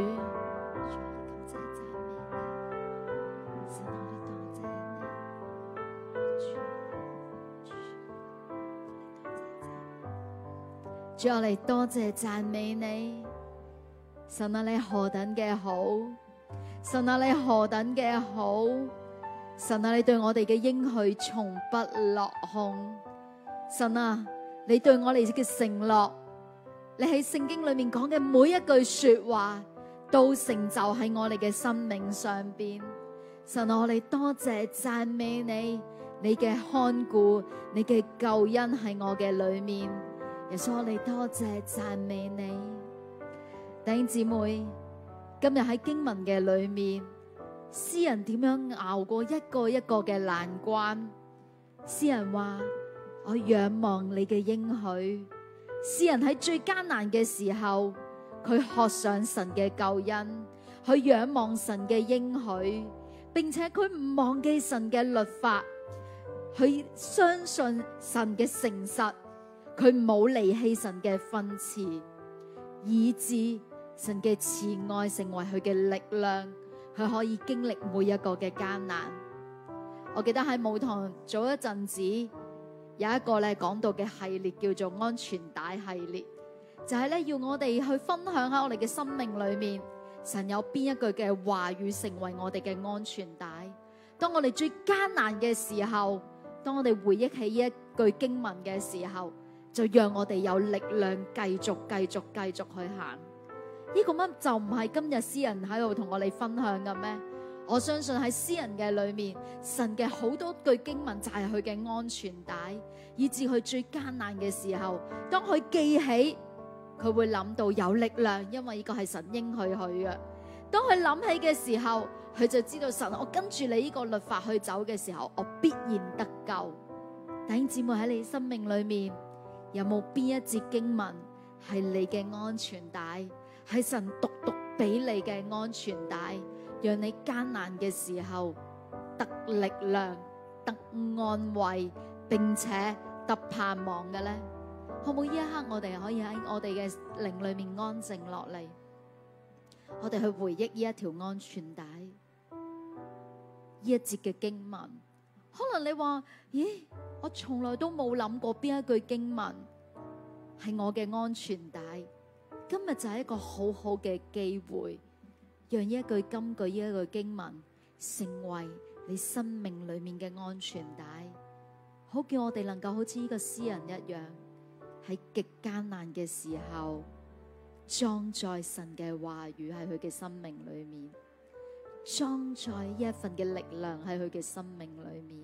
主，我哋多謝讚美你，神啊，你何等嘅好，神啊，你何等嘅好，神啊，你對我哋嘅應許從不落空，神啊，你對我哋嘅承諾，你喺聖經裏面講嘅每一句說話，都成就喺我哋嘅生命上邊。神啊，我哋多謝讚美你，你嘅看顧，你嘅救恩喺我嘅裏面。耶穌，我哋多謝讚美你。弟兄姊妹，今日喺經文嘅裏面，詩人點樣熬過一個一個嘅難關？詩人話：我仰望你嘅應許。詩人喺最艱難嘅時候，佢渴想神嘅救恩，佢仰望神嘅應許，並且佢唔忘記神嘅律法，佢相信神嘅誠實，佢冇離棄神嘅訓詞，以致神嘅慈愛成為佢嘅力量，佢可以經歷每一個嘅艱難。我記得喺舞堂早一陣子有一個咧講到嘅系列叫做安全帶系列，就係咧要我哋去分享喺我哋嘅生命裏面，神有邊一句嘅話語成為我哋嘅安全帶。當我哋最艱難嘅時候，當我哋回憶起呢一句經文嘅時候，就讓我哋有力量繼續繼續繼續去行。呢個乜就唔係今日詩人喺度同我哋分享嘅咩？我相信喺詩人嘅裏面，神嘅好多句經文就係佢嘅安全帶，以至佢最艱難嘅時候，當佢記起，佢會諗到有力量，因為呢個係神應許佢嘅。當佢諗起嘅時候，佢就知道神，我跟住你呢個律法去走嘅時候，我必然得救。弟兄姊妹，喺你生命裏面，有冇邊一節經文係你嘅安全帶？係神獨獨俾你嘅安全帶，讓你艱難嘅時候得力量、得安慰，並且得盼望嘅呢？可唔可以呢一刻我哋可以喺我哋嘅靈裏面安靜落嚟，我哋去回憶呢一條安全帶，呢一節嘅經文。可能你話：咦，我從來都冇諗過邊一句經文係我嘅安全帶。今日就係一個好好嘅機會，讓呢一句金句、呢一句經文成為你生命裏面嘅安全帶，好叫我哋能夠好似呢個詩人一樣，喺極艱難嘅時候，裝載神嘅話語喺佢嘅生命裏面，裝載呢一份嘅力量喺佢嘅生命裏面。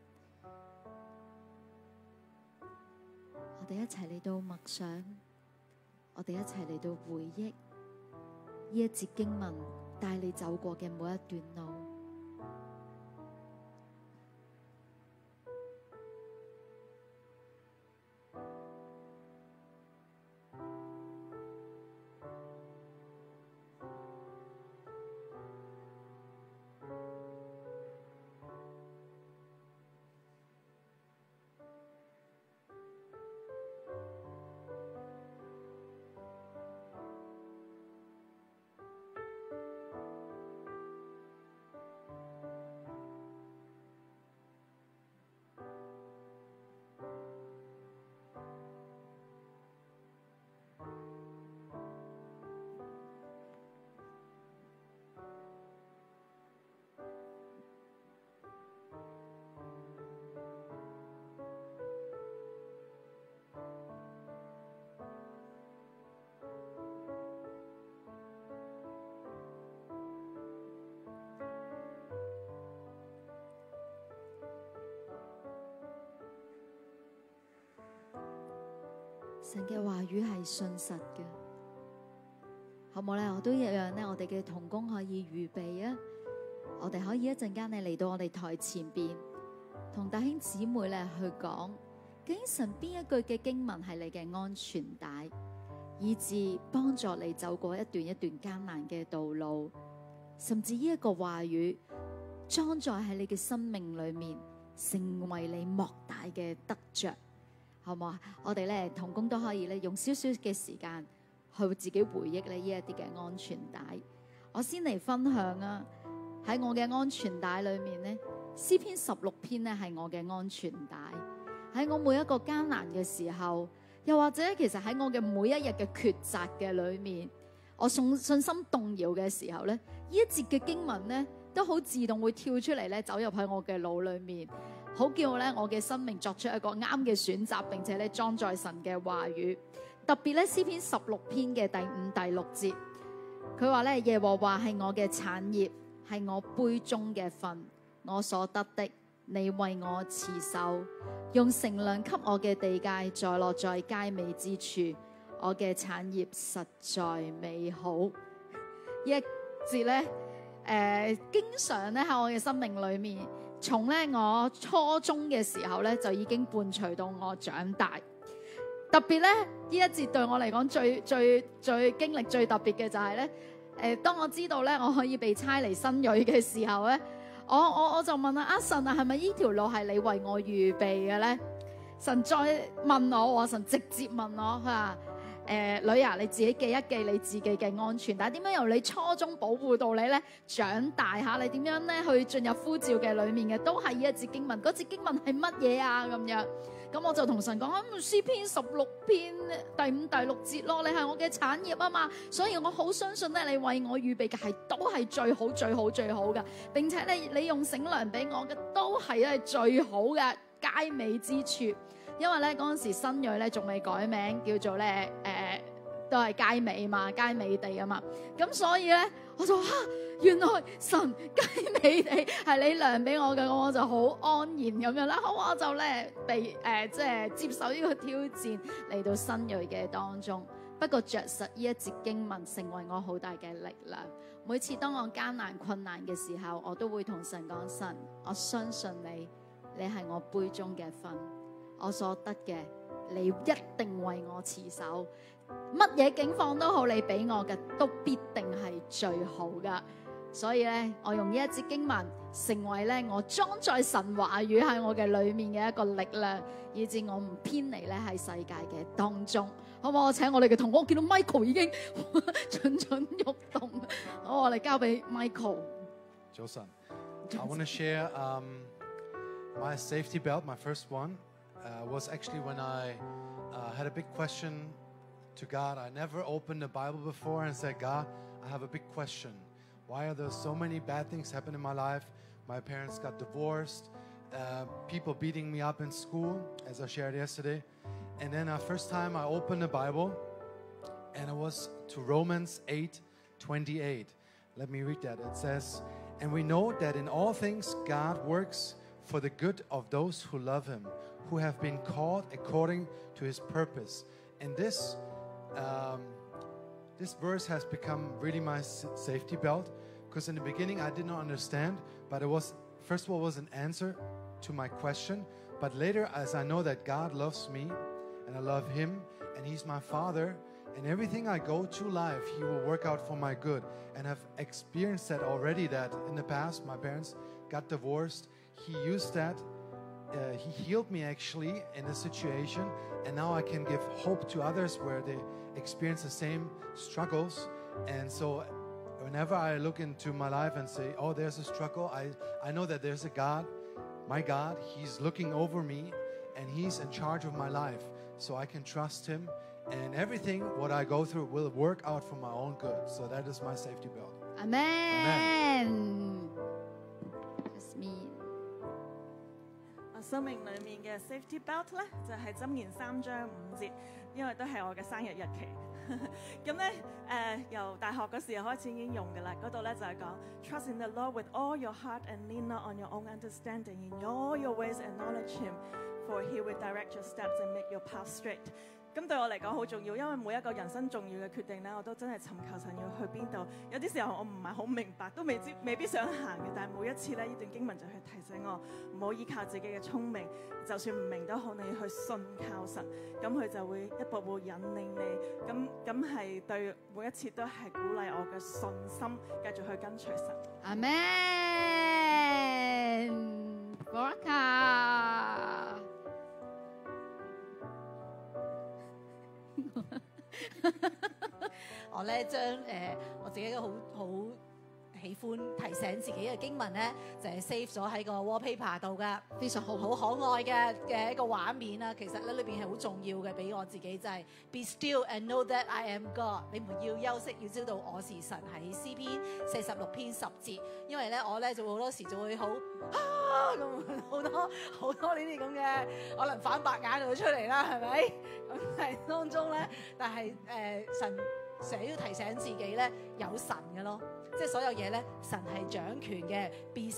我哋一齊嚟到默想。我哋一齊嚟到回憶呢一節經文帶你走過嘅每一段路。 神嘅話語係信實嘅，好冇咧？我都一樣咧，我哋嘅同工可以預備啊，我哋可以一陣間咧嚟到我哋台前邊，同弟兄姊妹咧去講，究竟神邊一句嘅經文係你嘅安全帶，以致幫助你走過一段一段艱難嘅道路，甚至呢一個話語裝載喺你嘅生命裏面，成為你莫大嘅得着。好唔好啊？我哋咧同工都可以咧用少少嘅時間去自己回憶咧呢一啲嘅安全帶。我先嚟分享啊，喺我嘅安全帶裏面咧，詩篇十六篇咧係我嘅安全帶。喺我每一個艱難嘅時候，又或者其實喺我嘅每一日嘅抉擇嘅裏面，我信信心動搖嘅時候咧，呢一節嘅經文咧都好自動會跳出嚟咧，走入喺我嘅腦裏面。好叫咧，我嘅生命作出一個啱嘅選擇，並且咧裝載神嘅話語。特別咧詩篇十六篇嘅第五、第六節，佢話咧耶和華係我嘅產業，係我杯中嘅分，我所得的，你為我持守，用乘涼給我嘅地界，在落在佳美之處，我嘅產業實在美好。呢一節咧，誒、呃，經常咧喺我嘅生命裏面。從咧我初中嘅時候咧就已經伴隨到我長大，特別咧呢一節對我嚟講最最最經歷最特別嘅就係咧，誒當我知道咧我可以被差嚟新銳嘅時候咧，我我我就問啊，阿神啊，係咪呢條路係你為我預備嘅咧？神再問我，我神直接問我，佢話誒女啊，你自己記一記你自己嘅安全帶，點樣由你初中保護到你咧長大下，你點樣咧去進入呼召嘅裏面嘅，都係呢一節經文。嗰節經文係乜嘢啊？咁樣，咁我就同神講啊，詩篇十六篇第五、第六節咯，你係我嘅產業啊嘛，所以我好相信咧，你為我預備嘅係都係最好、最好、最好嘅，並且咧你用繩糧俾我嘅都係咧最好嘅佳美之處。因為咧嗰陣時新銳咧仲未改名，叫做咧誒、呃、都係佳美嘛，佳美地啊嘛，咁所以咧我就話、啊、原來神佳美地係你量俾我嘅，我就好安然咁樣啦。好，我就咧被誒即係接受呢個挑戰嚟到新銳嘅當中。不過着實呢一節經文成為我好大嘅力量。每次當我艱難困難嘅時候，我都會同神講：神，我相信你，你係我杯中嘅分。我所得嘅，你一定為我持守，乜嘢境況都好，你俾我嘅都必定係最好噶。所以咧，我用呢一節經文，成為咧我裝載神話語喺我嘅裏面嘅一個力量，以致我唔偏離咧喺世界嘅當中。好唔好？我請我哋嘅同工，我見到 Michael 已經蠢蠢欲動。好，我哋交俾 Michael。 早晨 I want to share um, my safety belt, my first one. Uh, was actually when I uh, had a big question to God. I never opened the Bible before and said, God, I have a big question. Why are there so many bad things happen in my life? My parents got divorced, uh, people beating me up in school, as I shared yesterday. And then the uh, first time I opened the Bible, and it was to Romans eight twenty-eight. Let me read that. It says, and we know that in all things God works for the good of those who love Him, who have been called according to His purpose. And this um, this verse has become really my safety belt, because in the beginning I did not understand, but it was, first of all, was an answer to my question. But later, as I know that God loves me and I love Him and He's my Father, and everything I go through life, He will work out for my good. And I've experienced that already, that in the past my parents got divorced. He used that. Uh, he healed me actually in a situation, and now I can give hope to others where they experience the same struggles. And so whenever I look into my life and say, oh, there's a struggle, I, I know that there's a God, my God, He's looking over me and He's in charge of my life. So I can trust Him, and everything what I go through will work out for my own good. So that is my safety belt. Amen. Amen. That's me. 生命裏面嘅 safety belt 咧，就係箴言三章五節，因為都係我嘅生日日期。咁咧誒，由大學嗰時候開始已經用嘅啦。嗰度咧就係講 Trust in the Lord with all your heart and lean not on your own understanding. In all your ways acknowledge Him, for He will direct your steps and make your path straight. 咁對我嚟講好重要，因為每一個人生重要嘅決定咧，我都真係尋求神要去邊度。有啲時候我唔係好明白，都未知未必想行嘅，但係每一次咧，呢段經文就去提醒我，唔好依靠自己嘅聰明，就算唔明都好，你要去信靠神，咁佢就會一步步引領你。咁咁係對每一次都係鼓勵我嘅信心，繼續去跟隨神。 阿們 Baraka 我咧將誒我自己都好好喜歡提醒自己嘅經文咧，就係 save 咗喺個 wallpaper 度噶， 非常好， 好可愛嘅嘅一個畫面啦。其實咧裏邊係好重要嘅，俾我自己就係 Be still and know that I am God。你們要休息，要知道我是神。喺詩篇四十六篇十節，因為咧我咧就好多時就會好啊咁好多好多呢啲咁嘅可能反白眼就會出嚟啦，係咪？咁係當中咧，但係誒、呃、神成日要提醒自己咧有神嘅咯。即係所有嘢咧，神係掌權嘅。Be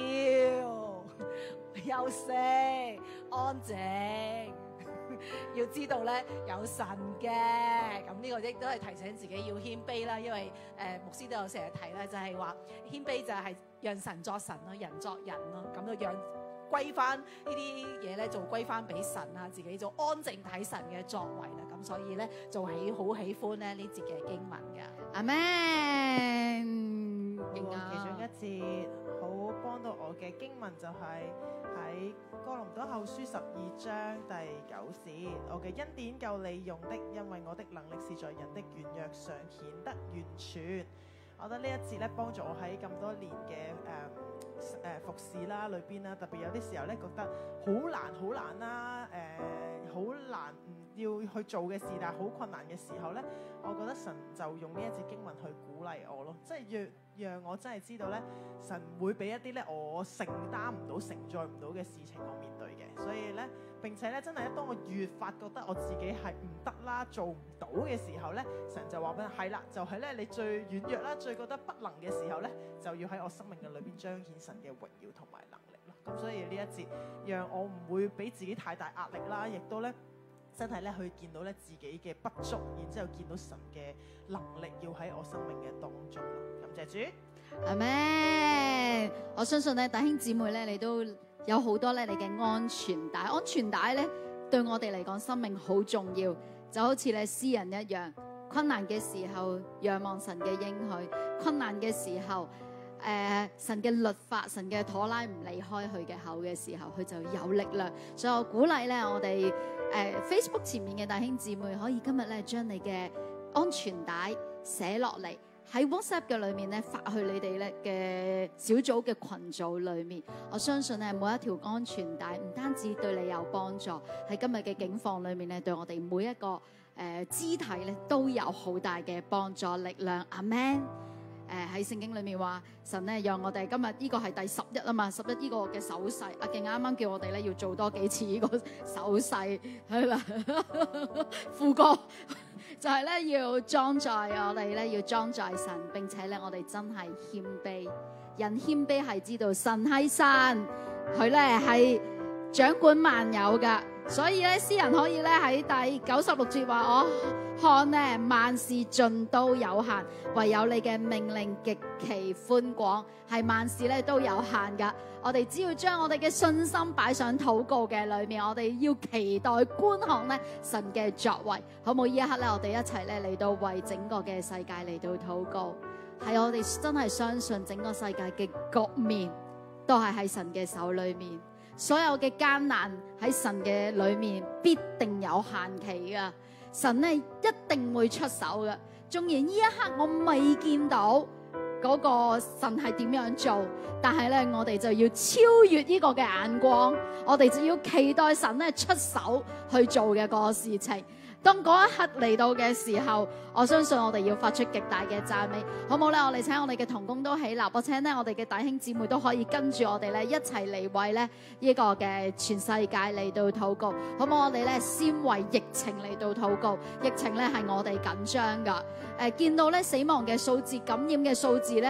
still， 休息，安靜，要知道咧有神嘅。咁呢個亦都係提醒自己要謙卑啦。因為誒、呃、牧師都有成日提咧，就係話謙卑就係讓神作神咯，人作人咯。咁就讓歸翻呢啲嘢咧，就歸翻俾神啊，自己就安靜睇神嘅作為啦。咁所以咧，就喜好喜歡咧呢節嘅經文嘅。 阿們。 其中一節好幫到我嘅經文就係喺哥林多後書十二章第九節，我嘅恩典夠你用的，因為我的能力是在人的軟弱上顯得完全。我覺得呢一節咧幫助我喺咁多年嘅誒誒服侍啦裏邊啦，特別有啲時候咧覺得好難好難啦，誒好難唔要去做嘅事，但係好困難嘅時候咧，我覺得神就用呢一節經文去鼓勵我咯，即係讓讓我真係知道咧，神會俾一啲咧我承擔唔到、承載唔到嘅事情我面對嘅，所以咧並且咧真係當我越發覺得我自己係唔得啦、做唔到嘅時候咧，神就話俾我係啦，就係咧你最軟弱啦、最覺得不能嘅時候咧，就要喺我生命嘅裏邊彰顯神嘅榮耀同埋能力咯。咁所以呢一節讓我唔會俾自己太大壓力啦，亦都咧真係咧去見到咧自己嘅不足，然之後見到神嘅能力要喺我生命嘅當中咯。感謝主， 阿們。我相信咧弟兄姊妹咧，你都有好多咧你嘅安全帶，安全帶咧對我哋嚟講生命好重要，就好似咧詩人一樣，困難嘅時候仰望神嘅應許，困難嘅時候。誒、呃、神嘅律法，神嘅妥拉唔離開佢嘅口嘅時候，佢就有力量。所以我鼓勵咧，我哋誒、呃、Facebook 前面嘅弟兄姊妹，可以今日咧將你嘅安全帶寫落嚟，喺 WhatsApp 嘅裏面咧發去你哋咧嘅小組嘅群組裏面。我相信咧每一條安全帶唔單止對你有幫助，喺今日嘅境況裏面咧，對我哋每一個誒、呃、肢體咧都有好大嘅幫助力量。阿們。誒喺聖經裏面話神咧讓我哋今日呢個係第十一啊嘛，十一呢個嘅手勢，阿勁啱啱叫我哋咧要做多幾次呢個手勢係啦，副歌就係咧要裝載我哋咧要裝載神，並且咧我哋真係謙卑，人謙卑係知道神係神，佢咧係掌管萬有噶。所以咧，詩人可以咧喺第九十六節話：我看咧萬事盡都有限，唯有你嘅命令極其寬廣，係萬事咧都有限噶。我哋只要將我哋嘅信心擺上禱告嘅裏面，我哋要期待觀看咧神嘅作為，好唔好？呢一刻咧，我哋一齊咧嚟到為整個嘅世界嚟到禱告，係我哋真係相信整個世界嘅局面都係喺神嘅手裏面。所有嘅艱難喺神嘅裏面必定有限期噶，神咧一定會出手噶。縱然呢一刻我未見到嗰個神係點樣做，但係咧我哋就要超越呢個嘅眼光，我哋就要期待神咧出手去做嘅嗰個事情。當嗰一刻嚟到嘅時候，我相信我哋要發出極大嘅讚美，好唔好咧？我哋請我哋嘅同工都起立，我請咧我哋嘅弟兄姊妹都可以跟住我哋咧一齊嚟為咧呢個嘅全世界嚟到禱告，好唔好？我哋咧先為疫情嚟到禱告，疫情咧係我哋緊張噶，誒、呃、見到咧死亡嘅數字、感染嘅數字咧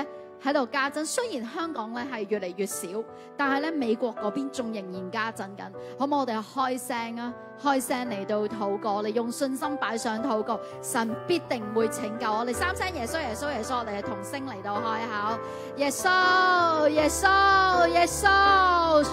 喺度加增。雖然香港咧係越嚟越少，但係咧美國嗰邊仲仍然加增緊。好唔好？我哋開聲啊，開聲嚟到禱告，你用信心擺上禱告，神必定會拯救我哋。三聲耶穌耶穌耶穌，我哋係同聲嚟到開口，耶穌耶穌耶穌。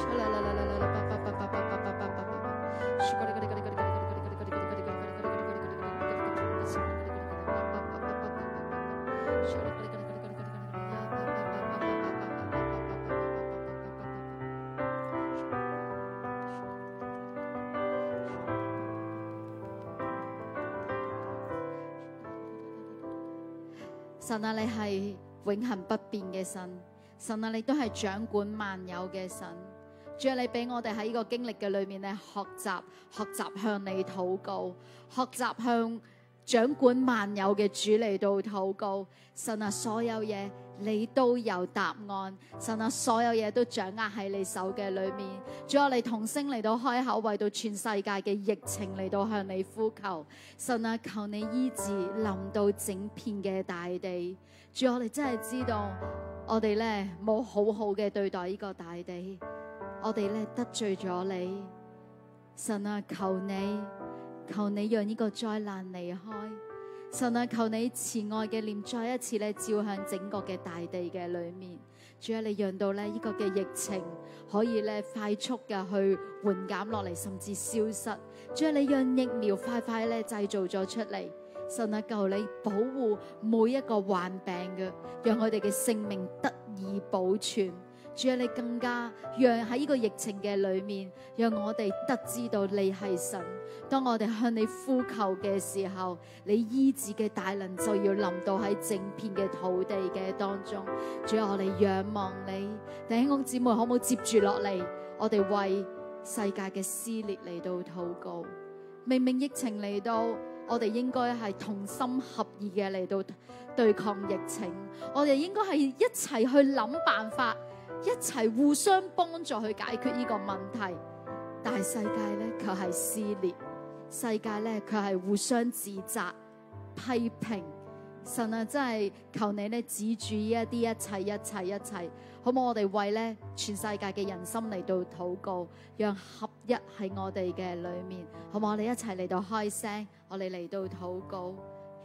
神啊，你係永恆不變嘅神，神啊，你都係掌管萬有嘅神。主啊，你俾我哋喺呢個經歷嘅裏面咧，學習學習向你禱告，學習向掌管萬有嘅主嚟到禱告。神啊，所有嘢你都有答案，神啊，所有嘢都掌握喺你手嘅裏面。主啊，你同聲嚟到開口，為到全世界嘅疫情嚟到向你呼求。神啊，求你醫治臨到整片嘅大地。主啊，我哋真係知道我哋咧冇好好嘅對待呢個大地，我哋咧得罪咗你。神啊，求你求你讓呢個災難離開。神啊，求你慈愛嘅臉再一次咧照向整個嘅大地嘅裏面。主啊，你讓到咧呢個嘅疫情可以咧快速嘅去緩減落嚟，甚至消失。主啊，你讓疫苗快快咧製造咗出嚟。神啊，求你保護每一個患病嘅，讓佢哋嘅性命得以保存。主啊，你更加讓喺呢個疫情嘅裏面，讓我哋得知道你係神。當我哋向你呼求嘅時候，你醫治嘅大能就要臨到喺整片嘅土地嘅當中。主啊，我哋仰望你。弟兄姊妹，可唔可以接住落嚟？我哋為世界嘅撕裂嚟到禱告。明明疫情嚟到，我哋應該係同心合意嘅嚟到對抗疫情。我哋應該係一齊去諗辦法，一齊互相幫助去解決呢個問題。但係世界咧卻係撕裂，世界咧卻係互相指責、批評。神啊，真係求你咧指住呢一啲一切、一切、一切，好唔好？我哋為咧全世界嘅人心嚟到禱告，讓合一喺我哋嘅裏面，好唔好？我哋一齊嚟到開聲，我哋嚟到禱告。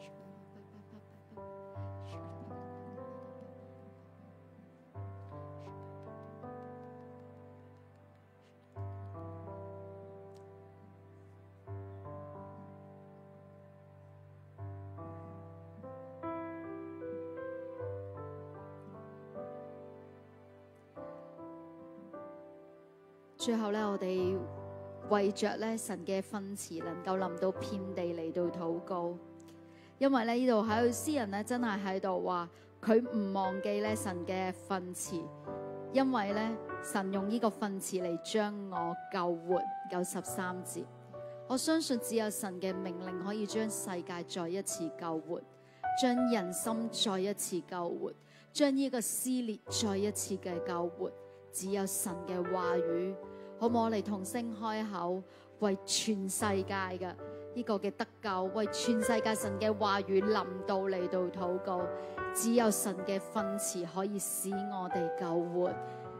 最後咧，我哋為着咧神嘅訓詞能夠臨到遍地嚟到禱告，因為咧呢度喺度詩人咧真係喺度話佢唔忘記咧神嘅訓詞，因為咧神用呢個訓詞嚟將我救活。九十三節，我相信只有神嘅命令可以將世界再一次救活，將人心再一次救活，將呢個撕裂再一次嘅救活。只有神嘅話語，好唔好？我哋同聲開口，為全世界嘅呢個嘅得救，為全世界神嘅話語臨到嚟到禱告。只有神嘅訓詞可以使我哋救活。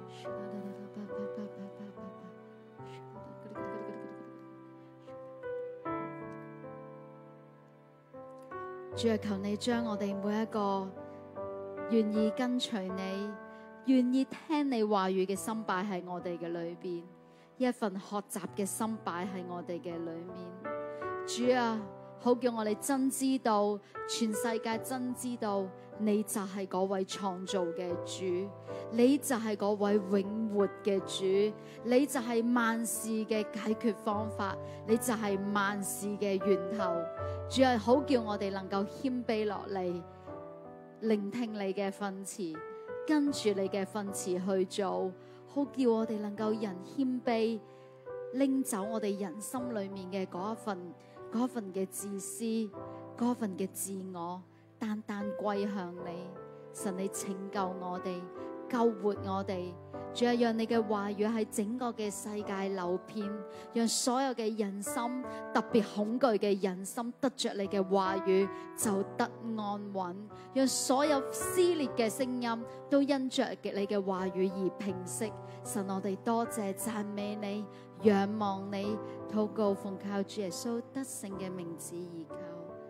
主啊，求你將我哋每一個願意跟隨你、願意聽你話語嘅心擺喺我哋嘅裏邊，一份學習嘅心擺喺我哋嘅裏面。主啊，好叫我哋真知道，全世界真知道你就係嗰位創造嘅主，你就係嗰位永活嘅主，你就係萬事嘅解決方法，你就係萬事嘅源頭。主啊，好叫我哋能夠謙卑落嚟，聆聽你嘅訓詞，跟住你嘅訓詞去做，好叫我哋能夠人謙卑，拎走我哋人心裏面嘅嗰一份嗰一份嘅自私，嗰份嘅自我，單單歸向你。神，你拯救我哋， 救活我哋。主啊，讓你嘅話語喺整個嘅世界流遍，讓所有嘅人心，特別恐懼嘅人心，得着你嘅話語就得安穩，讓所有撕裂嘅聲音都因着你嘅話語而平息。神，我哋多謝讚美你，仰望你，禱告奉靠主耶穌得勝嘅名字而求。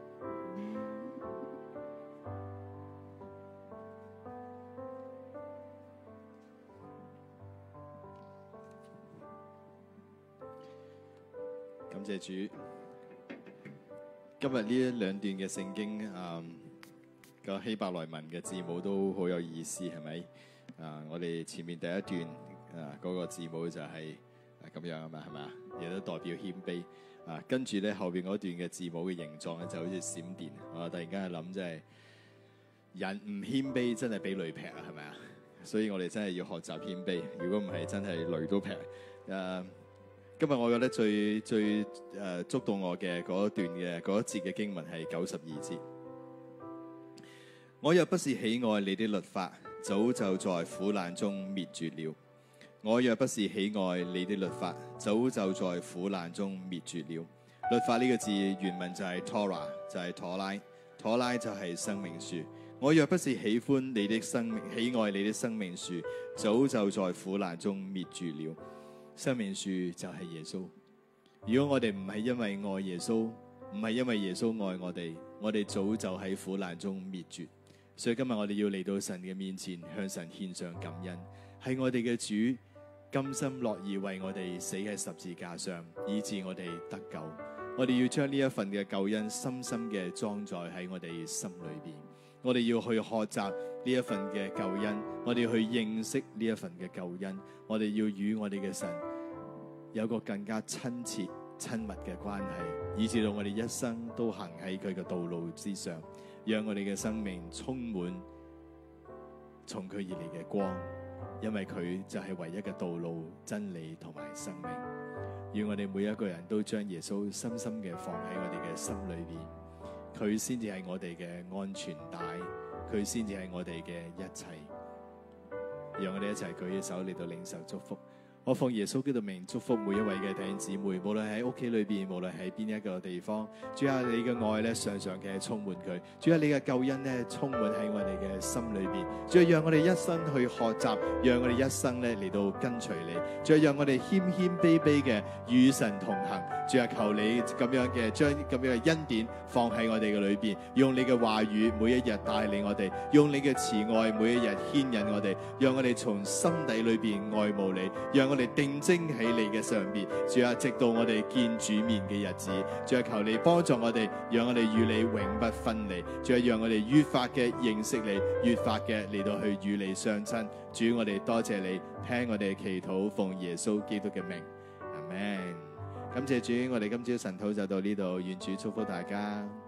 感謝主，今日呢一兩段嘅聖經，嗯，個希伯來文嘅字母都好有意思，係咪？啊，我哋前面第一段啊嗰、那個字母就係咁樣啊嘛，係咪啊？亦都代表謙卑啊。跟住咧後邊嗰段嘅字母嘅形狀咧就好似閃電，我突然間去諗，真係人唔謙卑真係俾雷劈啊，係咪啊？所以我哋真係要學習謙卑，如果唔係真係雷都劈。誒、啊。今日我覺得最最誒、呃、觸動我嘅嗰一段嘅嗰一節嘅經文係九十二節。我若不是喜愛你的律法，早就在苦難中滅絕了。我若不是喜愛你的律法，早就在苦難中滅絕了。律法呢個字原文就係 Torah， 就係妥拉，妥拉就係生命樹。我若不是喜歡你的生命，喜愛你的生命樹，早就在苦難中滅絕了。生命樹就係耶穌。如果我哋唔係因為愛耶穌，唔係因為耶穌愛我哋，我哋早就喺苦難中滅絕。所以今日我哋要嚟到神嘅面前，向神獻上感恩，係我哋嘅主甘心樂意為我哋死喺十字架上，以致我哋得救。我哋要將呢一份嘅救恩深深嘅裝載喺我哋心裏邊。我哋要去學習呢一份嘅救恩，我哋要去認識呢一份嘅救恩，我哋要與我哋嘅神有個更加親切親密嘅關係，以至到我哋一生都行喺佢嘅道路之上，讓我哋嘅生命充滿從佢而嚟嘅光，因為佢就係唯一嘅道路、真理同埋生命。願我哋每一個人都將耶穌深深嘅放喺我哋嘅心裏邊。佢先至係我哋嘅安全帶，佢先至係我哋嘅一切。讓我哋一齊舉起手嚟到領受祝福。我奉耶穌基督名祝福每一位嘅弟兄姊妹，無論喺屋企裏邊，無論喺邊一個地方。主啊，你嘅愛咧常常嘅充滿佢。主啊，你嘅救恩咧充滿喺我哋嘅心裏邊。主啊，讓我哋一生去學習，讓我哋一生咧嚟到跟隨你。主啊，讓我哋謙謙卑卑嘅與神同行。主啊，求你咁樣嘅將咁樣嘅恩典放喺我哋嘅裏邊，用你嘅話語每一日帶領我哋，用你嘅慈愛每一日牽引我哋，讓我哋從心底裏邊愛慕你，讓我哋定睛喺你嘅上邊。主啊，直到我哋見主面嘅日子，主啊，求你幫助我哋，讓我哋與你永不分離。主啊，讓我哋越發嘅認識你，越發嘅嚟到去與你相親。主，我哋多謝你，聽我哋嘅祈禱，奉耶穌基督嘅名，阿們。感謝主，我哋今朝晨禱就到呢度，願主祝福大家。